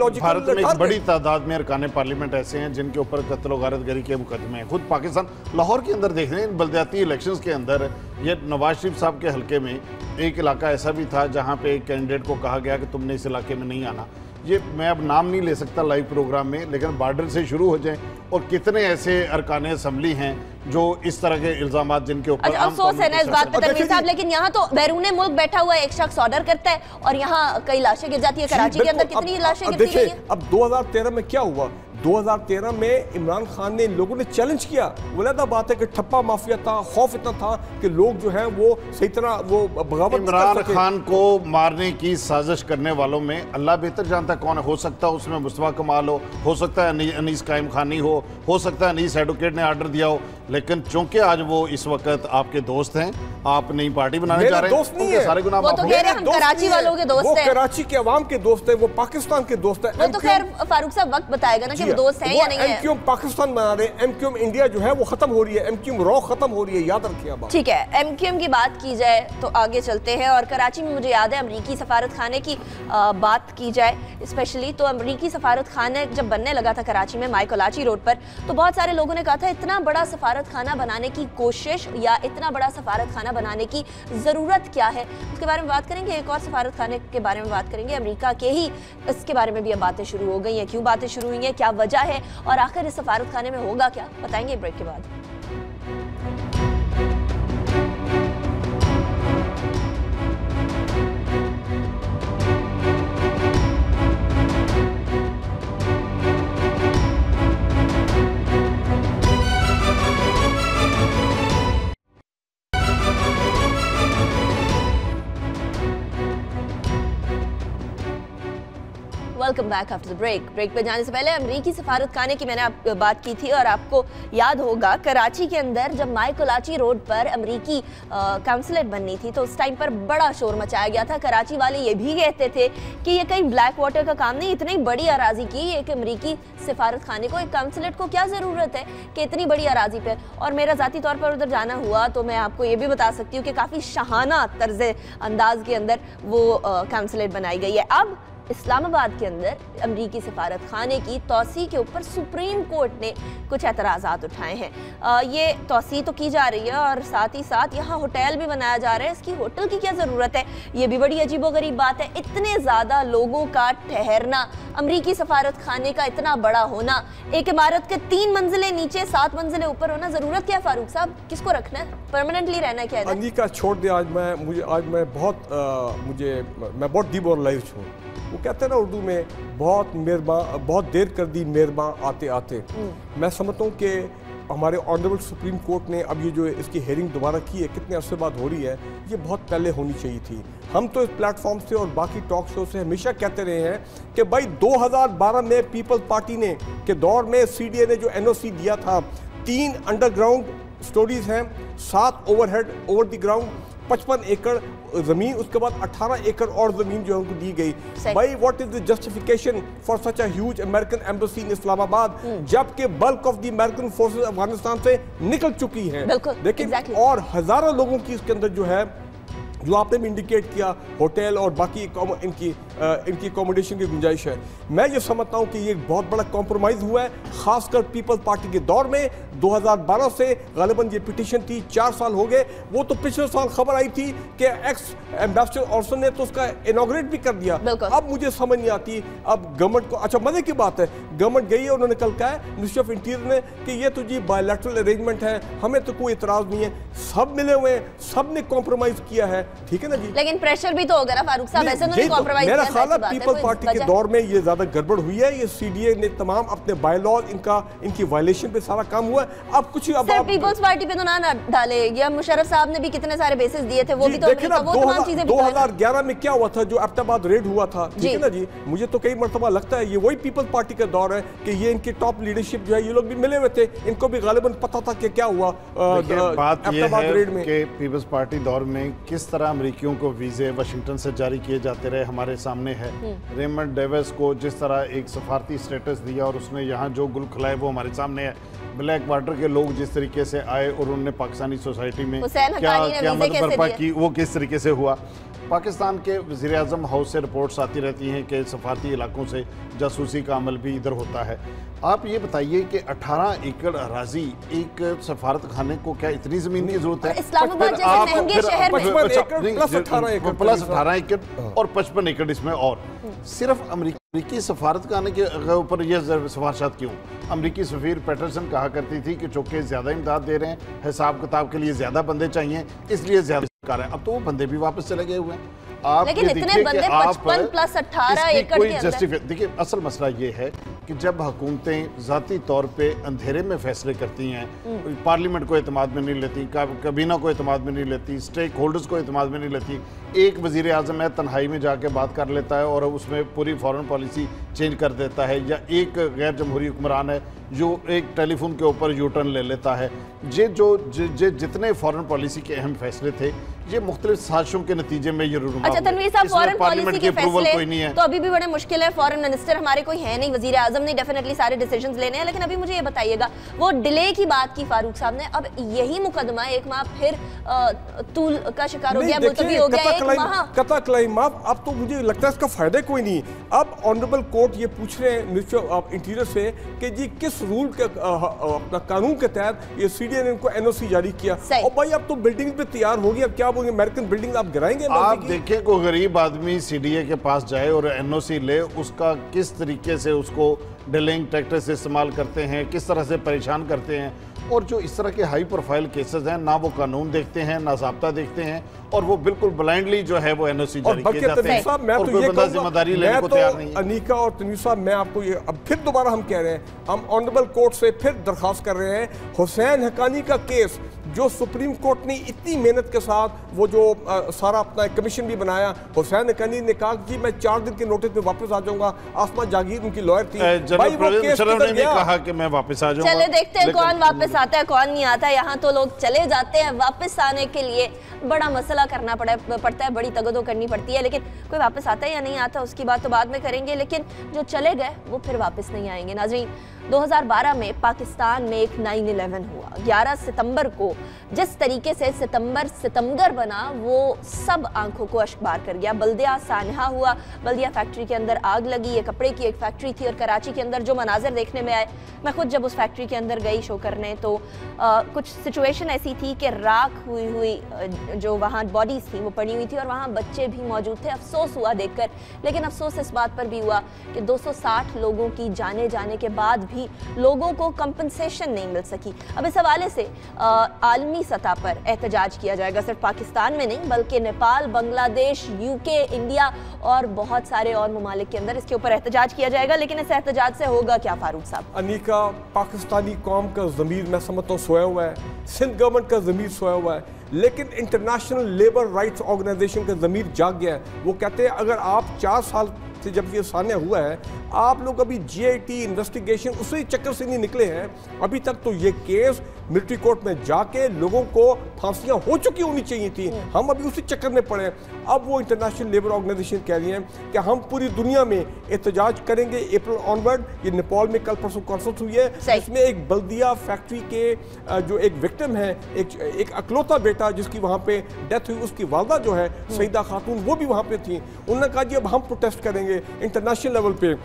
एक बड़ी तादाद में अरकान पार्लियामेंट ऐसे हैं जिनके ऊपर कत्ल व गारतगरी के मुकदमे हैं। खुद पाकिस्तान लाहौर के अंदर देख रहे हैं, बलदियाती इलेक्शंस के अंदर ये नवाज शरीफ साहब के हल्के में एक इलाका ऐसा भी था जहां पे एक कैंडिडेट को कहा गया कि तुमने इस इलाके में नहीं आना। ये मैं अब नाम नहीं ले सकता लाइव प्रोग्राम में, लेकिन बॉर्डर से शुरू हो जाए और कितने ऐसे अरकान असम्बली हैं जो इस तरह के इल्जाम जिनके ऊपर
अच्छा, अफसोस है ना इस बात पे तनवीर साहब, लेकिन यहाँ तो बैरून मुल्क बैठा हुआ एक शख्स ऑर्डर करता है और यहाँ कई लाशें गिर जाती है। कराची के अंदर कितनी लाशें गिरती रही हैं?
अब दो हज़ार तेरह में क्या हुआ? दो हज़ार तेरह में इमरान खान ने, लोगों ने चैलेंज किया। वलीदा बात है कि ठप्पा माफिया था, खौफ इतना था कि लोग जो हैं वो सही तरह वो बगावत।
इमरान खान को मारने की साजिश करने वालों में अल्लाह बेहतर जानता कौन है। हो सकता है उसमें मुस्तफा कमाल हो, हो सकता है अनीस कायम खानी हो, हो सकता है अनीस एडवोकेट ने आर्डर दिया हो, लेकिन चूंकि आज वो इस वक्त आपके दोस्त हैं, आप नई पार्टी बनाने जा रहे हैं,
दोस्त नहीं है,
सारे गुनाह
वो तो कह रहे हैं हम कराची वालों के दोस्त हैं,
वो कराची के अवाम के दोस्त हैं, वो पाकिस्तान के दोस्त हैं।
वो तो खैर फारूक साहब वक्त बताएगा ना कि वो दोस्त हैं या नहीं है।
एमक्यूएम पाकिस्तान बना रहे हैं, एमक्यूएम इंडिया जो है वो खत्म हो रही है, एमक्यूएम रॉ खत्म हो रही है, याद रखिए आप।
ठीक है, एमक्यूएम की बात की जाए तो आगे चलते हैं। और कराची में मुझे याद है अमरीकी सफारत खाने की आ, बात की जाए स्पेशली, तो अमरीकी सफारत खाना जब बनने लगा था कराची में माई कोलाची रोड पर, तो बहुत सारे लोगों ने कहा था इतना बड़ा सफारत खाना बनाने की कोशिश या इतना बड़ा सफारत खाना बनाने की ज़रूरत क्या है, उसके बारे में बात करेंगे। एक और सफारत खाने के बारे में बात करेंगे, अमेरिका के ही, इसके बारे में भी अब बातें शुरू हो गई हैं। क्यों बातें शुरू हुई हैं, क्या वजह है और आखिर इस सफारत खाने में होगा क्या, बताएंगे ब्रेक के बाद। Welcome back after the break. Break पे जाने से पहले अमरीकी सफारत खाने की मैंने आप बात की थी और आपको याद होगा कराची के अंदर जब माय कोलाची रोड पर अमरीकी काउंसलेट बननी थी तो उस टाइम पर बड़ा शोर मचाया गया था। कराची वाले ये भी कहते थे कि ये कहीं ब्लैक वाटर का काम नहीं, इतनी बड़ी अराजी की एक अमरीकी सफारत खाने को, एक काउंसलेट को क्या ज़रूरत है कि इतनी बड़ी अराजी पे। और मेरा ज़ाती तौर पर उधर जाना हुआ तो मैं आपको ये भी बता सकती हूँ कि काफ़ी शाहाना तर्ज अंदाज के अंदर वो काउंसलेट बनाई गई है। अब इस्लामाबाद के अंदर अमरीकी सफारत खाने की तोसी के ऊपर सुप्रीम कोर्ट ने कुछ एतराज़ात उठाए हैं। आ, ये तोसी तो की जा रही है और साथ ही साथ यहाँ होटल भी बनाया जा रहा है। इसकी होटल की क्या ज़रूरत है, ये भी बड़ी अजीबोगरीब बात है। इतने ज़्यादा लोगों का ठहरना, अमरीकी सफारत खाने का इतना बड़ा होना, एक इमारत के तीन मंजिलें नीचे सात मंजिलें ऊपर होना, ज़रूरत क्या है फारूक साहब? किसको रखना है, परमानेंटली रहना है क्या है?
अनिका छोड़ दे, आज मैं मुझे आज मैं बहुत आ, मुझे मैं बहुत डिमोरलाइज्ड हूँ। वो कहते हैं ना उर्दू में, बहुत मेहरबान, बहुत देर कर दी मेहरबान आते आते। मैं समझता हूँ कि हमारे ऑनरेबल सुप्रीम कोर्ट ने अब ये जो इसकी हेयरिंग दोबारा की है, कितने अरसे बाद हो रही है, ये बहुत पहले होनी चाहिए थी। हम तो इस प्लेटफॉर्म से और बाकी टॉक शो से हमेशा कहते रहे हैं कि भाई दो हज़ार बारह में पीपल्स पार्टी ने के दौर में सी डी ए ने जो एन ओ सी दिया था, तीन अंडरग्राउंड स्टोरीज हैं, सात ओवरहेड ओवर द ग्राउंड, पचपन एकड़ जमीन, उसके बाद अठारह एकड़ और जमीन जो उनको दी गई। भाई what is the justification for such a huge American embassy in Islamabad, जबकि bulk of the American forces Afghanistan से निकल चुकी हैं। लेकिन exactly. और हजारों लोगों की इसके अंदर जो है, जो आपने भी इंडिकेट किया, होटल और बाकी इनकी आ, इनकी अकोमोडेशन की गुंजाइश है। मैं ये समझता हूँ कि ये बहुत बड़ा कॉम्प्रोमाइज़ हुआ है, खासकर पीपल्स पार्टी के दौर में। दो हज़ार बारह से गालिबन ये पिटीशन थी, चार साल हो गए। वो तो पिछले साल खबर आई थी कि एक्स एम्बेसडर ऑर्सन ने तो उसका इनॉग्रेट भी कर दिया। अब मुझे समझ नहीं आती अब गवर्नमेंट को, अच्छा मजे की बात है, गवर्नमेंट गई है, उन्होंने कल कहा है मिनिस्ट्री ऑफ इंटीरियर ने कि ये तो जी बायलैटरल अरेंजमेंट है, हमें तो कोई इतराज नहीं है। सब मिले हुए हैं, सब ने कॉम्प्रोमाइज किया है, ठीक है ना जी।
लेकिन प्रेशर भी तो होगा ना फारूक साहब, ऐसे उन्होंने कॉम्प्रोमाइज किया।
मेरा ख्याल है पीपल पार्टी के दौर में ये ज्यादा गड़बड़ हुई है। ये सीडीए ने तमाम अपने बायलॉज, इनका इनकी वायलेशन पे सारा काम हुआ है। अब कुछ अब
सर पीपल्स पार्टी पे तो ना डाले, या मुशर्रफ साहब ने भी कितने सारे बेसिस दिए थे, वो भी तो अमेरिका, वो तमाम चीजें भी
दो हज़ार ग्यारह में क्या हुआ था जो एबटाबाद रेड हुआ था, ठीक है ना जी। मुझे तो कई मरतबा लगता है ये वही पीपल्स पार्टी का दौर है कि ये इनकी टॉप लीडरशिप जो है, ये लोग भी मिले हुए थे, इनको भी गालिबन पता था कि क्या हुआ
एबटाबाद रेड में। कि पीपल्स पार्टी दौर में किस तरह अमेरिकियों को वीजे वाशिंगटन से जारी किए जाते रहे हमारे सामने है। रेमंड डेविस को जिस तरह एक सफारती स्टेटस दिया और उसने यहाँ जो गुल खिलाए वो हमारे सामने है। ब्लैक वाटर के लोग जिस तरीके से आए और उन्होंने पाकिस्तानी सोसाइटी में क्या क्या मदद बर्पा की, वो किस तरीके से हुआ। पाकिस्तान के वज़ीर आज़म हाउस से रिपोर्ट्स आती रहती हैं कि सफारती इलाकों से जासूसी का अमल भी इधर होता है। आप ये बताइए कि अठारह एकड़ अराजी एक सफारत खाने को क्या इतनी ज़मीन की ज़रूरत है?
इस्लामाबाद जैसे महंगे शहर में
प्लस अठारह एकड़ और पचपन एकड़ इसमें, और सिर्फ अमरीकी सफारत खाने के ऊपर यह सिफारिशात क्यों? अमरीकी सफीर पैटरसन कहा करती थी कि चूंकि ज़्यादा इमदाद दे रहे हैं, हिसाब किताब के लिए ज़्यादा बंदे चाहिए, इसलिए ज़्यादा कर रहे हैं। अब तो वो बंदे भी वापस चले गए हुए हैं। आप
लेकिन इतने बंदे पचपन प्लस अठारह एकड़ के अंदर।
देखिए असल मसला ये है कि जब हुकूमतें ज़ाती तौर पे अंधेरे में फैसले करती हैं, पार्लियामेंट को एतमाद में नहीं लेती, कबीना को एतमाद में नहीं लेती, स्टेक होल्डर्स को एतमाद में नहीं लेती, एक वज़ीर आज़म है तन्हाई में जाके बात कर लेता है और उसमें पूरी फॉरेन पॉलिसी चेंज कर देता है, या एक गैर जमहूरी हुक्मरान है जो एक टेलीफोन के ऊपर यू टर्न ले लेता है। ये जो ज, ज, जितने फॉरेन पॉलिसी के अहम फैसले थे, ये मुख्तलिफ साजिशों के नतीजे में ये रूनुमा।
अच्छा तनवीर साहब, फॉरेन पॉलिसी के फैसले तो अभी भी बड़े मुश्किल है, फॉरेन मिनिस्टर हमारे कोई है नहीं, वजीर आजम ने डेफिनेटली सारे डिसीजंस लेने हैं। लेकिन अभी मुझे ये बताइएगा, वो डिले की बात की फारूक साहब ने, अब यही मुकदमा एक माह फिर तूल का शिकार हो गया, मुलतवी हो गया, एक माह
कता क्लाइम माफ। अब तो मुझे लगता है इसका फायदा कोई नहीं। अब ऑनरेबल कोर्ट ये पूछ रहे हैं मिनिस्टर ऑफ इंटीरियर से कि जी किस रूल के अपना कानून के तहत ये सीडीए ने इनको एनओसी जारी किया, और भाई अब तो बिल्डिंग पे तैयार हो गई, अब क्या बोलेंगे अमेरिकन बिल्डिंग आप गिराएंगे?
आप देखिए कोई गरीब आदमी सीडीए के पास जाए और एनओसी ले, उसका किस तरीके से उसको डिलेइंग टैक्टिक्स इस्तेमाल करते हैं, किस तरह से परेशान करते हैं। और जो इस तरह के हाई प्रोफाइल केसेस हैं, ना वो कानून देखते हैं, ना ज़ाब्ता देखते हैं, और वो बिल्कुल ब्लाइंडली जो है वो एनओसी जारी किए जाते हैं और कोई बंदा जिम्मेदारी लेने को तैयार नहीं है।
अनीका और तनवीर साहब, मैं आपको ये अब फिर दोबारा हम कह रहे हैं, हम ऑनरेबल कोर्ट से फिर दरखास्त कर रहे हैं, हुसैन हक्कानी का केस जो सुप्रीम कोर्ट ने इतनी मेहनत के साथ वो जो आ, सारा अपना कमीशन भी बनाया, हुसैन हक्कानी ने कहा कि मैं चार दिन के नोटिस पे वापस आ जाऊंगा। आसमा जागीर उनकी लॉयर थी,
भाई वो केस ने भी कहा कि मैं वापस आ जाऊंगा।
चले देखते हैं कौन वापस आता है कौन नहीं आता। यहाँ तो लोग चले जाते हैं, वापस आने के लिए बड़ा मसला करना पड़ा पड़ता है, बड़ी तगदो करनी पड़ती है, लेकिन कोई वापस आता है या नहीं आता उसकी बात तो बाद में करेंगे, लेकिन जो चले गए वो फिर वापस नहीं आएंगे। नाज़रीन, दो हज़ार बारह में पाकिस्तान में एक नाइन इलेवन हुआ। ग्यारह सितंबर को जिस तरीके से सितंबर सितमगर बना वो सब आंखों को अश्कबार कर गया। बल्दिया सानहा हुआ, बल्दिया फैक्ट्री के अंदर आग लगी। ये कपड़े की एक फैक्ट्री थी और कराची के अंदर जो मनाजिर देखने में आए, मैं खुद जब उस फैक्ट्री के अंदर गई शो करने तो आ, कुछ सिचुएशन ऐसी थी कि राख हुई हुई जो वहाँ बॉडीज़ थी वो पड़ी हुई थी और वहाँ बच्चे भी मौजूद थे। अफसोस हुआ देखकर, लेकिन अफसोस इस बात पर भी हुआ कि दो सौ साठ लोगों की जाने जाने के बाद भी लोगों को कंपनसेशन नहीं मिल सकी। अब इस हवाले से आलमी सतह पर एहतजाज किया जाएगा, सिर्फ पाकिस्तान में नहीं बल्कि नेपाल, बांग्लादेश, यूके, इंडिया और बहुत सारे और ममालिक के अंदर इसके ऊपर एहतजाज किया जाएगा। लेकिन इस एहतजाज से होगा क्या फारूक साहब?
अनीका, पाकिस्तानी कौम का ज़मीर मैं समझता हूँ सोया हुआ है, सिंध गवर्नमेंट का ज़मीर सोया हुआ है, लेकिन इंटरनेशनल लेबर राइट्स ऑर्गेनाइजेशन का ज़मीर जाग गया है। वो कहते हैं अगर आप चार साल से जब ये सान्या हुआ है, आप लोग अभी जी आई टी इन्वेस्टिगेशन उसी चक्कर से नहीं निकले हैं, अभी तक तो ये केस मिलिट्री कोर्ट में जाके लोगों को फांसियां हो चुकी होनी चाहिए थी, हम अभी उसी चक्कर में पड़े। अब वो इंटरनेशनल लेबर ऑर्गेनाइजेशन कह रही है कि हम पूरी दुनिया में एहतजाज करेंगे अप्रैल ऑनवर्ड। ये नेपाल में कल परसों कॉन्फ्रेंस हुई है, इसमें एक बल्दिया फैक्ट्री के जो एक विक्टिम है, एक एक अकलौता बेटा जिसकी वहाँ पे डेथ हुई, उसकी वालदा जो है सईदा खातून, वो भी वहाँ पे थी। उन्होंने कहा जी अब हम प्रोटेस्ट करेंगे इंटरनेशनल लेवल पे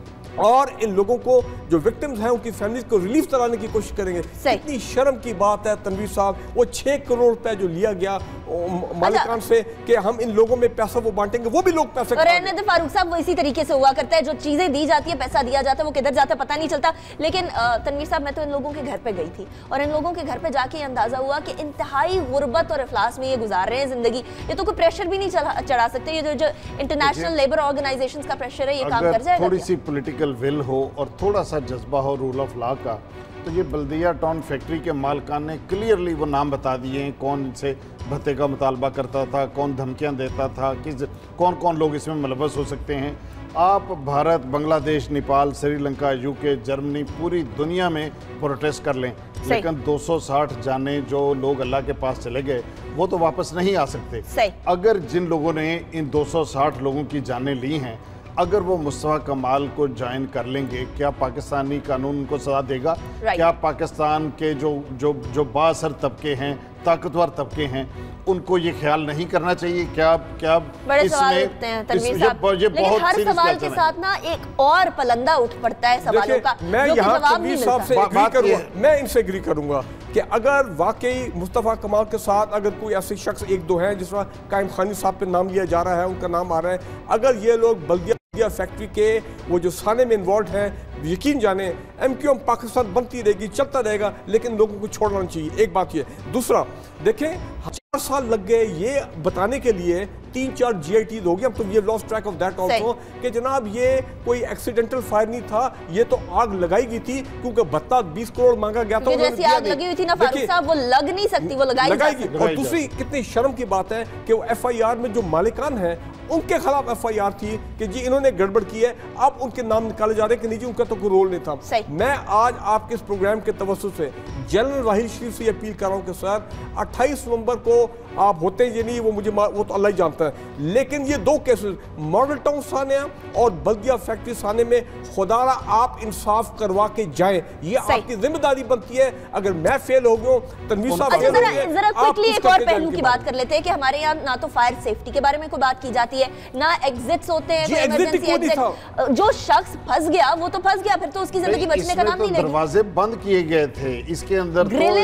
और इन लोगों को जो विक्टिम्स हैं उनकी फैमिलीज को रिलीफ कराने की कोशिश करेंगे। इतनी शर्म की बात है तनवीर साहब, वो छह करोड़ रुपए जो लिया गया मालिकान से कि हम इन लोगों में पैसा वो बांटेंगे, वो भी लोग पैसे
रहने दे फारूक साहब, वो इसी तरीके से हुआ करता है। जो चीजें दी जाती है, पैसा दिया जाता है, वो किधर जाता है पता नहीं चलता। लेकिन तनवीर साहब, मैं तो इन लोगों के घर पे गई थी और इन लोगों के घर पे जाके अंदाजा हुआ कि इंतहाई गुर्बत और इफलास में ये गुजार रहे हैं जिंदगी। ये तो कोई प्रेशर भी नहीं चढ़ा सकते। ये जो इंटरनेशनल लेबर ऑर्गेनाइजेशंस का प्रेशर है, ये काम कर जाएगा।
थोड़ी सी पॉलिटिकल विल हो और थोड़ा सा जज्बा हो रूल ऑफ लॉ का, तो ये बल्दिया टाउन फैक्ट्री के मालिकान ने क्लियरली वो नाम बता दिए हैं, कौन इनसे भत्ते का मुतालबा करता था, कौन धमकियां देता था, किस कौन कौन लोग इसमें मुलव्वस हो सकते हैं। आप भारत, बांग्लादेश, नेपाल, श्रीलंका, यूके, जर्मनी, पूरी दुनिया में प्रोटेस्ट कर लें, लेकिन दो सौ साठ जाने जो लोग अल्लाह के पास चले गए वो तो वापस नहीं आ सकते। अगर जिन लोगों ने इन दो सौ साठ लोगों की जानें ली हैं, अगर वो मुस्तफा कमाल को ज्वाइन कर लेंगे, क्या पाकिस्तानी कानून उनको सजा देगा? क्या पाकिस्तान के जो जो जो बासर तबके हैं, ताकतवर तबके हैं, उनको ये ख्याल नहीं करना चाहिए? क्या क्या
बड़े सवाल उठते हैं तनवीर साहब, लेकिन हर सवाल के साथ ना एक और पलंदा उठ पड़ता है सवालों का,
मैं
जो कि
यहाँ
जवाब नहीं
साहब से
मिलता।
एग्री करूंगा, मैं इनसे एग्री करूंगा कि अगर वाकई मुस्तफ़ा कमाल के साथ अगर कोई ऐसे शख्स एक दो हैं, जिस तरह कायम खानी साहब पे नाम लिया जा रहा है, उनका नाम आ रहा है, अगर ये लोग बल्दिया फैक्ट्री के वो जो साने में इन्वॉल्व हैं, यकीन जाने एम क्यू एम पाकिस्तान बनती रहेगी, चलता रहेगा, लेकिन लोगों को छोड़ना चाहिए। एक बात ये। दूसरा, देखें चार साल लग गए ये बताने के लिए, तीन चार जी आई टी हो गया, तो ये lost track of that also कि जनाब ये कोई एक्सीडेंटल फायर नहीं था, ये तो आग लगाई गई थी क्योंकि भत्ता बीस करोड़ मांगा गया था।
जैसी आग लगी हुई थी ना फारूक साहब, वो लग नहीं सकती, वो लगाई
लगाएगी। और दूसरी कितनी शर्म की बात है कि वो एफ आई आर में जो मालिकान है उनके खिलाफ एफ आई आर थी कि जी इन्होंने गड़बड़ की है, अब उनके नाम निकाले जा रहे हैं कि नहीं जी उनका तो कोई रोल नहीं था। मैं आज आपके इस प्रोग्राम के तवज्जुह से जनरल वाहिद शरीफ से अपील कर रहा हूँ कि सर अट्ठाईस नवंबर को आप होते हैं ये नहीं, वो मुझे वो तो अल्लाह ही जानता है, लेकिन ये दो केसेस मॉडल टाउन सानिया और बल्दिया फैक्ट्री साने में खुदारा आप इंसाफ करवा के जाएं, ये आपकी जिम्मेदारी बनती है। अगर मैं फेल हो गया, तनवीर साहब
अच्छा, जरा जरा क्विकली एक और पहलू की बात कर लेते हैं कि हमारे यहाँ ना तो फायर सेफ्टी के बारे में कोई बात की जाती है, ना एग्जिट्स होते हैं, इमरजेंसी एग्जिट। जो शख्स फंस गया वो तो फंस गया, फिर तो उसकी जिंदगी बचने का नाम नहीं लेगी।
दरवाजे बंद किए गए थे, इसके अंदर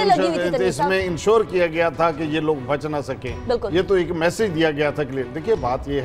तो इसमें इंश्योर किया गया था कि ये लोग बच ना सके, ये तो एक मैसेज दिया गया था। देखिए बात ये है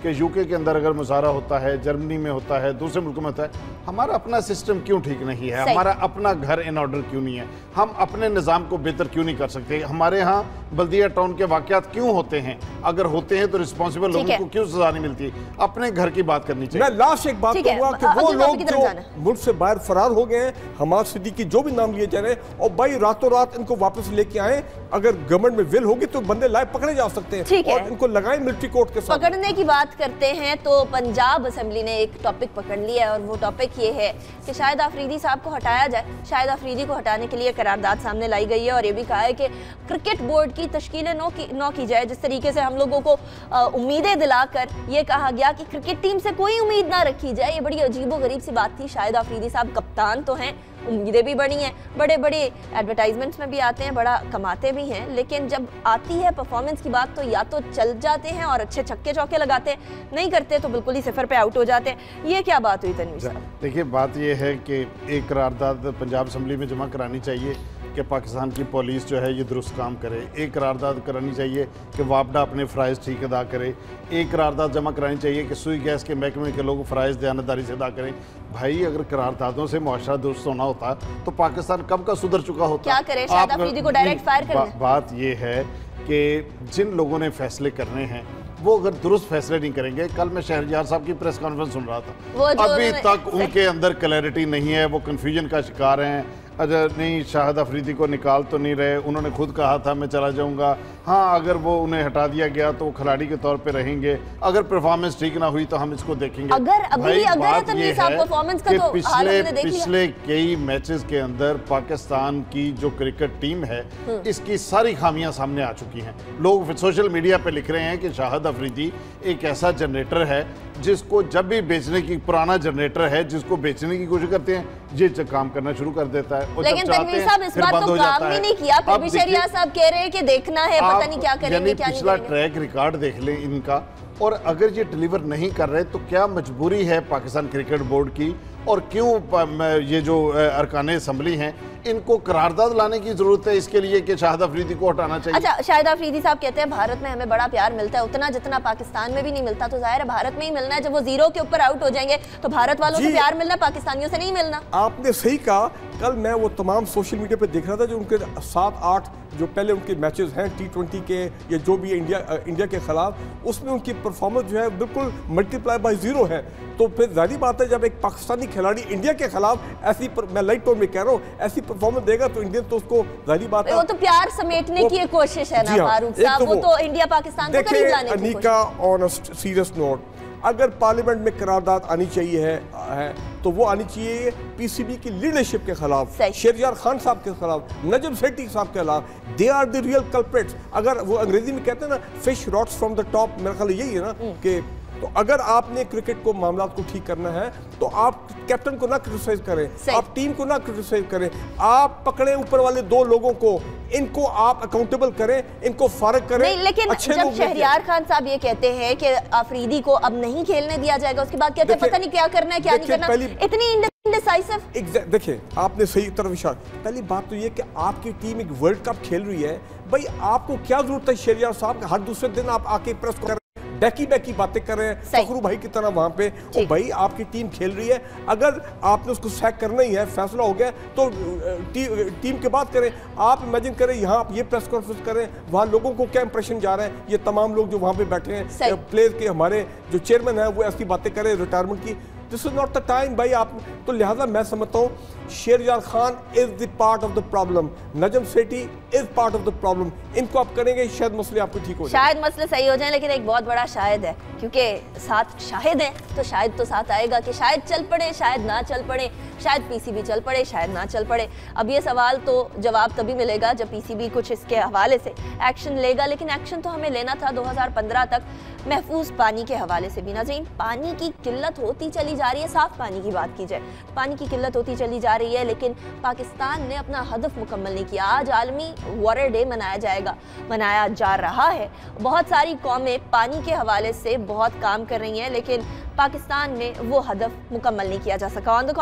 कि यूके के अंदर अगर मुजाहरा होता है, जर्मनी में होता है, दूसरे मुल्कों में होता है, हमारा अपना सिस्टम क्यों ठीक नहीं है, हमारा अपना घर इन ऑर्डर क्यों नहीं है, हम अपने निज़ाम को बेहतर क्यों नहीं कर सकते, हमारे यहाँ बल्दिया टाउन के वाक़यात क्यों होते हैं, अगर होते हैं तो रिस्पॉन्सिबल लोगों को क्यों सजा नहीं मिलती, अपने घर की बात करनी चाहिए।
मैं लास्ट एक बात कहूँगा कि वो लोग जो मुल्क से बाहर फरार हो गए हैं, हमाद सिद्दीकी जो भी नाम लिए जा रहे हैं, और भाई रातों रात इनको वापस लेके आए, अगर गवर्नमेंट में विल होगी तो बंदे लाए पकड़े जा सकते हैं और इनको लगाए मिलिट्री कोर्ट के साथ।
पकड़ने की बात करते हैं तो पंजाब असेंबली ने एक टॉपिक पकड़ लिया है और वो टॉपिक ये है कि शाहिद आफरीदी साहब को हटाया जाए। शाहिद आफरीदी को हटाने के लिए करारदाद सामने लाई गई है और ये भी कहा है कि क्रिकेट बोर्ड की तश्कील नौ की नौ की जाए। जिस तरीके से हम लोगों को उम्मीदें दिलाकर ये कहा गया कि क्रिकेट टीम से कोई उम्मीद ना रखी जाए, ये बड़ी अजीबोगरीब सी बात थी। शाहिद आफरीदी साहब कप्तान तो हैं, उम्मीदें भी बड़ी हैं, बड़े बड़े एडवर्टाइजमेंट्स में भी आते हैं, बड़ा कमाते भी हैं, लेकिन जब आती है परफॉर्मेंस की बात तो या तो चल जाते हैं और अच्छे छक्के चौके लगाते हैं, नहीं करते तो बिल्कुल ही सिफर पे आउट हो जाते हैं। ये क्या बात हुई तनवीर साहब?
देखिए, बात ये है कि एक करारदाद पंजाब असम्बली में जमा करानी चाहिए कि पाकिस्तान की पुलिस जो है ये दुरुस्त काम करे। एक करारदाद करानी चाहिए कि वापडा अपने फ़राइज़ ठीक अदा करे। एक करारदाद जमा करानी चाहिए कि सुई गैस के महकमे के लोग फ़राइज़ दयानतदारी से अदा करें। भाई, अगर करारदादों से मुआशरा दुरुस्त होना होता तो पाकिस्तान कब का सुधर चुका होता।
क्या करें, शाहिद आफरीदी को डायरेक्ट फायर कर दें।
बात ये है कि जिन लोगों ने फैसले करने हैं वो अगर दुरुस्त फैसले नहीं करेंगे, कल मैं शहरयार साहब की प्रेस कॉन्फ्रेंस सुन रहा था, अभी तक उनके अंदर क्लैरिटी नहीं है, वो कन्फ्यूजन का शिकार हैं। अगर नहीं, शाहिद अफरीदी को निकाल तो नहीं रहे, उन्होंने खुद कहा था मैं चला जाऊंगा। हाँ, अगर वो उन्हें हटा दिया गया तो वो खिलाड़ी के तौर पे रहेंगे, अगर परफॉर्मेंस ठीक ना हुई तो हम इसको देखेंगे।
अगर अभी अगर बात ये है परफॉर्मेंस का तो
पिछले पिछले कई मैचेस के अंदर पाकिस्तान की जो क्रिकेट टीम है इसकी सारी खामियां सामने आ चुकी हैं। लोग सोशल मीडिया पे लिख रहे हैं कि शाहिद अफरीदी एक ऐसा जनरेटर है जिसको जब भी बेचने की, पुराना जनरेटर है जिसको बेचने की कोशिश करते हैं ये काम करना शुरू कर देता है।
लेकिन तनवीर साहब इस बार तो काम भी नहीं किया, फिर भी शहरियार साहब कह रहे हैं कि देखना है, पता नहीं क्या करेंगे क्या नहीं
पिछला ट्रैक रिकॉर्ड देख लें इनका, और अगर ये डिलीवर नहीं कर रहे तो क्या मजबूरी है पाकिस्तान क्रिकेट बोर्ड की, और क्यों ये जो अरकान असम्बली हैं इनको करारदाद लाने की जरूरत है इसके लिए कि शाहिद अफरीदी को हटाना चाहिए।
अच्छा, शाहिद अफरीदी साहब कहते हैं भारत में हमें बड़ा प्यार मिलता है, उतना जितना पाकिस्तान में भी नहीं मिलता, तो जाहिर है भारत में ही मिलना है। जब वो जीरो के ऊपर आउट हो जाएंगे तो भारत वालों से प्यार मिलना, पाकिस्तानियों से नहीं मिलना।
आपने सही कहा। कल मैं वो तमाम सोशल मीडिया पे देख रहा था जो उनके सात आठ जो पहले उनके मैचेस हैं टी ट्वेंटी के या जो भी इंडिया इंडिया के खिलाफ, उसमें उनकी परफॉर्मेंस जो है बिल्कुल मल्टीप्लाई बाय जीरो है। तो फिर जाहिर बात है जब एक पाकिस्तानी खिलाड़ी इंडिया के खिलाफ ऐसी पर, मैं लाइट टोन में कह रहा हूँ, ऐसी परफॉर्मेंस देगा तो इंडियन तो उसको जाहिर बात है
वो तो प्यार समेटने की एक कोशिश है ना फारूक साहब, वो तो इंडिया पाकिस्तान को करीब लाने की कोशिश।
Aneeqa, on a serious note, अगर पार्लियामेंट में करारदाद आनी चाहिए है, है तो वो आनी चाहिए पीसीबी की लीडरशिप के खिलाफ, शहरयार खान साहब के खिलाफ, नजम सेठी साहब के खिलाफ। They are the real culprits. अगर वो अंग्रेजी में कहते हैं ना fish rots from the top, मेरा ख्याल यही है ना कि तो अगर आपने क्रिकेट को मामला को ठीक करना है तो आप कैप्टन को ना क्रिटिसाइज करें, आप टीम को ना क्रिटिसाइज करें, आप पकड़े ऊपर वाले दो लोगों को, इनको आप अकाउंटेबल करें, इनको फारग करें।
नहीं, लेकिन अच्छे जब शहरयार खान साहब ये कहते हैं कि अफरीदी को अब नहीं खेलने दिया जाएगा, उसके बाद कहते हैं पता नहीं क्या करना है क्या नहीं करना, इतनी इंडिसाइसिव।
देखिए, आपने सही तरफ इशारा। पहली बात तो ये कि आपकी टीम एक वर्ल्ड कप खेल रही है, भाई आपको क्या जरूरत है शहरयार साहब, हर दूसरे दिन आप आके प्रेस कर बैकी बैकी बातें कर रहे हैं फखरू भाई की तरह वहां पे। ओ भाई, आपकी टीम खेल रही है, अगर आपने उसको सैक करना ही है, फैसला हो गया तो टी, टीम के बात करें। आप इमेजिन करें यहाँ आप ये प्रेस कॉन्फ्रेंस करें, वहाँ लोगों को क्या इंप्रेशन जा रहा है, ये तमाम लोग जो वहाँ पे बैठे हैं, प्लेयर के हमारे जो चेयरमैन है वो ऐसी बातें करें रिटायरमेंट की। This is not the time भाई। आप तो लिहाजा मैं समझता हूँ Shahryar Khan is the part of the problem, Najam Sethi is part of the problem. इनको आप करेंगे शायद मसले आपको ठीक हो जाए,
शायद मसले सही हो जाएं, लेकिन एक बहुत बड़ा शायद है, क्योंकि साथ शाहिद है तो शायद तो साथ आएगा कि शायद चल पड़े, शायद ना चल पड़े, शायद पीसीबी चल पड़े, शायद ना चल पड़े। अब ये सवाल तो जवाब तभी मिलेगा जब पीसीबी कुछ इसके हवाले से एक्शन लेगा, लेकिन एक्शन तो हमें लेना था दो हज़ार पंद्रह तक महफूज पानी के हवाले से भी। नाज़रीन, पानी की किल्लत होती चली जा रही है, साफ पानी की बात की जाए, पानी की किल्लत होती चली जा रही है, लेकिन पाकिस्तान ने अपना हदफ मुकम्मल नहीं किया। आज आलमी वाटर डे मनाया जाएगा, मनाया जा रहा है। बहुत सारी कौमें पानी के हवाले से बहुत काम कर रही हैं, लेकिन पाकिस्तान में वो हदफ मुकम्मल नहीं किया जा सका। ऑन द कॉन्ट्री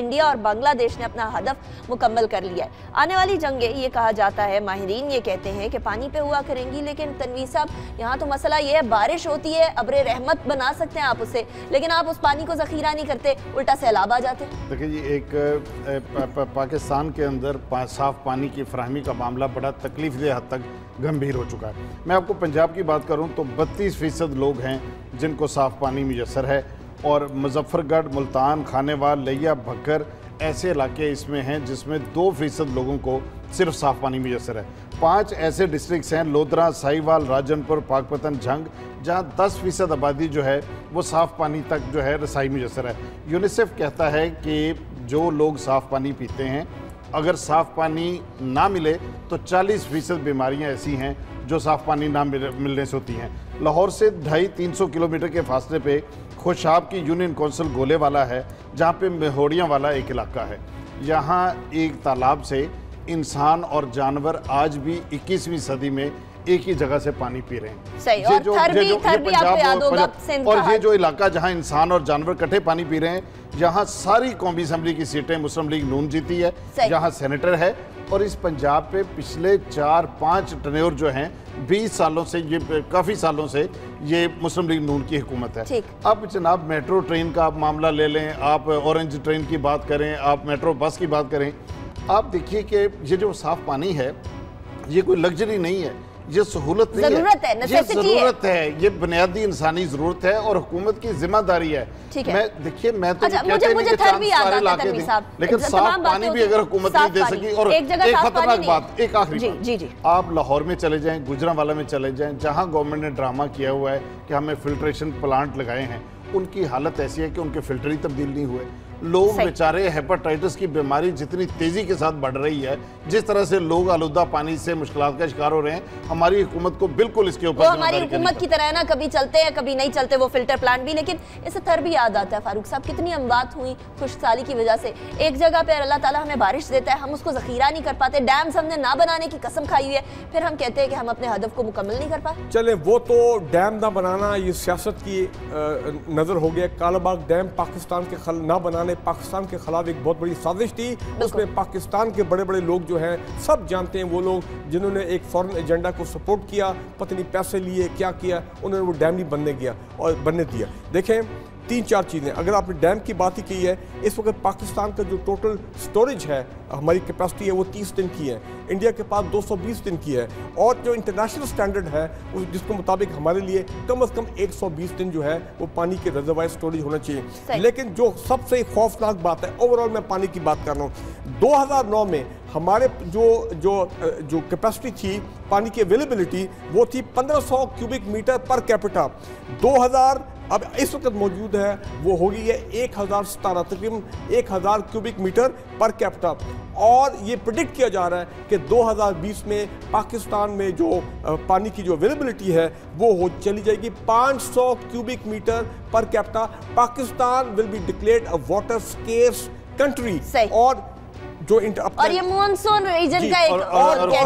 इंडिया और बांग्लादेश ने अपना हदफ मुकम्मल कर लिया है। आने वाली जंगें, ये कहा जाता है, माहिरीन ये कहते हैं कि पानी पे हुआ करेंगी, लेकिन तनवीर साहब यहाँ तो मसला ये है, बारिश होती है, अब्रे रहमत बना सकते हैं आप उसे, लेकिन आप उस पानी को जखीरा नहीं करते, उल्टा सैलाब आ जाते।
देखिए जी, एक पा, पा, पाकिस्तान के अंदर पा, साफ पानी की फराहमी का मामला बड़ा तकलीफदेह हद तक गंभीर हो चुका है। मैं आपको पंजाब की बात करूं तो बत्तीस फीसद लोग हैं जिनको साफ़ पानी मुयसर है, और मुजफ्फरगढ़, मुल्तान, खानेवाल, लिया, भक्कर ऐसे इलाके इसमें हैं जिसमें दो फीसद लोगों को सिर्फ साफ़ पानी मुयसर है। पाँच ऐसे डिस्ट्रिक्ट्स हैं, लोधरा, साहिवाल, राजनपुर, पाकपतन, झंग, जहाँ दस फीसद आबादी जो है वो साफ़ पानी तक जो है रसाई मुयसर है। यूनिसेफ कहता है कि जो लोग साफ़ पानी पीते हैं, अगर साफ़ पानी ना मिले तो चालीस फीसद बीमारियाँ ऐसी हैं जो साफ़ पानी ना मिलने से होती हैं। लाहौर से ढाई तीन सौ किलोमीटर के फासले पे खुशाब की यूनियन कौंसिल गोले वाला है, जहाँ पे मेहोड़ियाँ वाला एक इलाका है। यहाँ एक तालाब से इंसान और जानवर आज भी इक्कीसवीं सदी में एक ही जगह से पानी पी रहे हैं।
सही, और
जो,
थर भी,
जो,
थर भी आपको याद होगा,
और ये जो इलाका जहाँ इंसान और जानवर इकट्ठे पानी पी रहे हैं, यहाँ सारी कौमी असम्बली की सीटें मुस्लिम लीग नून जीती है, यहाँ सेनेटर है। और इस पंजाब पे पिछले चार पाँच टर्न्योर जो हैं, बीस सालों से, ये काफ़ी सालों से ये मुस्लिम लीग नून की हुकूमत है। अब जनाब मेट्रो ट्रेन का आप मामला ले लें, आप ऑरेंज ट्रेन की बात करें, आप मेट्रो बस की बात करें, आप देखिए कि ये जो साफ़ पानी है ये कोई लग्जरी नहीं है, ये सहूलत नहीं
जरूरत है,
है, ये जरूरत है, ये बुनियादी इंसानी जरूरत है और हुकूमत की जिम्मेदारी है।
ठीक है।
मैं देखिए, मैं तो
अच्छा,
कहते
मुझे,
नहीं
मुझे
कि
थर भी याद आता है तनवीर साहब,
लेकिन साफ पानी भी अगर हुकूमत नहीं दे सकी, और
एक जगह
एक
साफ
खतरनाक
पानी
बात, एक आखिरी
जी,
बात,
जी, जी।
आप लाहौर में चले जाएं, गुजरांवाला में चले जाएं, जहां गवर्नमेंट ने ड्रामा किया हुआ है कि हमें फिल्ट्रेशन प्लांट लगाए हैं, उनकी हालत ऐसी है कि उनके फिल्टर ही तब्दील नहीं हुए। लोग बेचारे, हेपेटाइटिस की बीमारी जितनी तेजी के साथ बढ़ रही है, जिस तरह से लोग आलूदा पानी से मुश्किलात का शिकार हो रहे हैं, हमारी हुकूमत को बिल्कुल इसके ऊपर,
हमारी हुकूमत की तरह है ना, कभी चलते हैं कभी नहीं चलते वो फिल्टर प्लांट भी। लेकिन इससे थर भी याद आता है फारूक साहब, कितनी अमवात हुई खुशहाली की वजह से। एक जगह पे अल्लाह ताला हमें बारिश देता है, हम उसको जखीरा नहीं कर पाते, डैम्स हमने ना बनाने की कसम खाई हुई है, फिर हम कहते हैं कि हम अपने हदफ को मुकम्मल नहीं कर पाए।
चले, वो तो डैम ना बनाना ये सियासत की नजर हो गया। कालाबाग डैम पाकिस्तान के खल ना बनाने, पाकिस्तान के खिलाफ एक बहुत बड़ी साजिश थी। उसमें पाकिस्तान के बड़े बड़े लोग जो हैं, सब जानते हैं, वो लोग जिन्होंने एक फॉरेन एजेंडा को सपोर्ट किया, पत्नी पैसे लिए, क्या किया, उन्होंने वो डैम नहीं बनने गया और बनने दिया। देखें, तीन चार चीज़ें, अगर आपने डैम की बात ही की है, इस वक्त पाकिस्तान का जो टोटल स्टोरेज है, हमारी कैपेसिटी है, वो तीस दिन की है, इंडिया के पास दो सौ बीस दिन की है, और जो इंटरनेशनल स्टैंडर्ड है उस जिसके मुताबिक हमारे लिए कम अज़ कम एक सौ बीस दिन जो है वो पानी के रिजर्वायर स्टोरेज होना चाहिए। लेकिन जो सबसे खौफनाक बात है, ओवरऑल मैं पानी की बात कर रहा हूँ, दो हज़ार नौ में हमारे जो जो जो कैपेसिटी थी पानी की अवेलेबिलिटी, वो थी पंद्रह सौ क्यूबिक मीटर पर कैपिटा। दो हज़ार अब इस वक्त मौजूद है वो हो गई है एक हज़ार सतारह, तकरीबन एक हज़ार क्यूबिक मीटर पर कैपिटा। और ये प्रिडिक्ट किया जा रहा है कि दो हज़ार बीस में पाकिस्तान में जो पानी की जो अवेलेबिलिटी है वो हो चली जाएगी पाँच सौ cubic metre per capita. Pakistan will be declared a water scarce country. और जो
और ये मानसून रीजन का एक और, और, और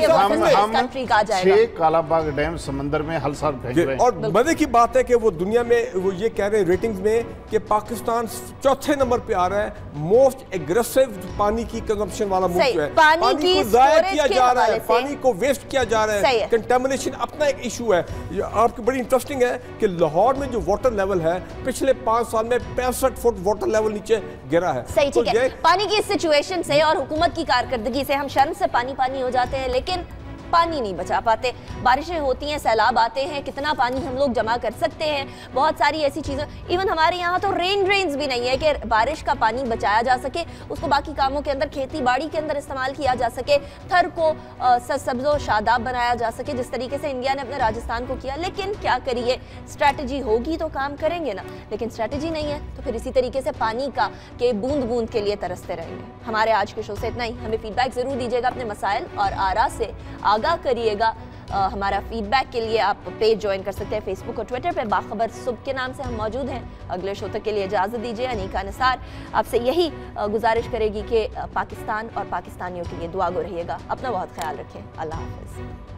हम, हम छह कालाबाग डैम समंदर में हर साल भेज रहे हैं।
और मजे की बात है कि वो दुनिया में वो ये कह रहे हैं रेटिंग्स में कि पाकिस्तान चौथे नंबर पे आ रहा है, मोस्ट एग्रेसिव पानी की कंजम्पशन वाला मुल्क है।
पानी,
पानी को जाया किया जा रहा है, पानी को वेस्ट किया जा रहा है, कंटेमिनेशन अपना एक इशू है। आपकी बड़ी इंटरेस्टिंग है कि लाहौर में जो वाटर लेवल है पिछले पांच साल में पैंसठ फुट वाटर लेवल नीचे गिरा है।
सही, ठीक है। पानी की सिचुएशन से और हुकूमत की कारकर्दगी से हम शर्म से पानी पानी हो जाते हैं, लेकिन पानी नहीं बचा पाते। बारिशें होती हैं, सैलाब आते हैं, कितना पानी हम लोग जमा कर सकते हैं, बहुत सारी ऐसी चीज़ें। इवन हमारे यहाँ तो रेन ड्रेन्स भी नहीं है कि बारिश का पानी बचाया जा सके, उसको बाकी कामों के अंदर, खेती बाड़ी के अंदर इस्तेमाल किया जा सके, थर को सब्ज़ो शादाब बनाया जा सके, जिस तरीके से इंडिया ने अपने राजस्थान को किया। लेकिन क्या करिए, स्ट्रैटेजी होगी तो काम करेंगे ना, लेकिन स्ट्रैटेजी नहीं है तो फिर इसी तरीके से पानी का के बूंद बूंद के लिए तरसते रहेंगे। हमारे आज के शो से इतना ही। हमें फीडबैक ज़रूर दीजिएगा, अपने मसाइल और आरा से आगाह करिएगा। आ, हमारा फीडबैक के लिए आप पेज ज्वाइन कर सकते हैं फेसबुक और ट्विटर पे, बाखबर सुबह के नाम से हम मौजूद हैं। अगले शो तक के लिए इजाज़त दीजिए। अनीका निसार आपसे यही गुजारिश करेगी कि पाकिस्तान और पाकिस्तानियों के लिए दुआ गो रहिएगा। अपना बहुत ख्याल रखें। अल्लाह हाफ़िज़।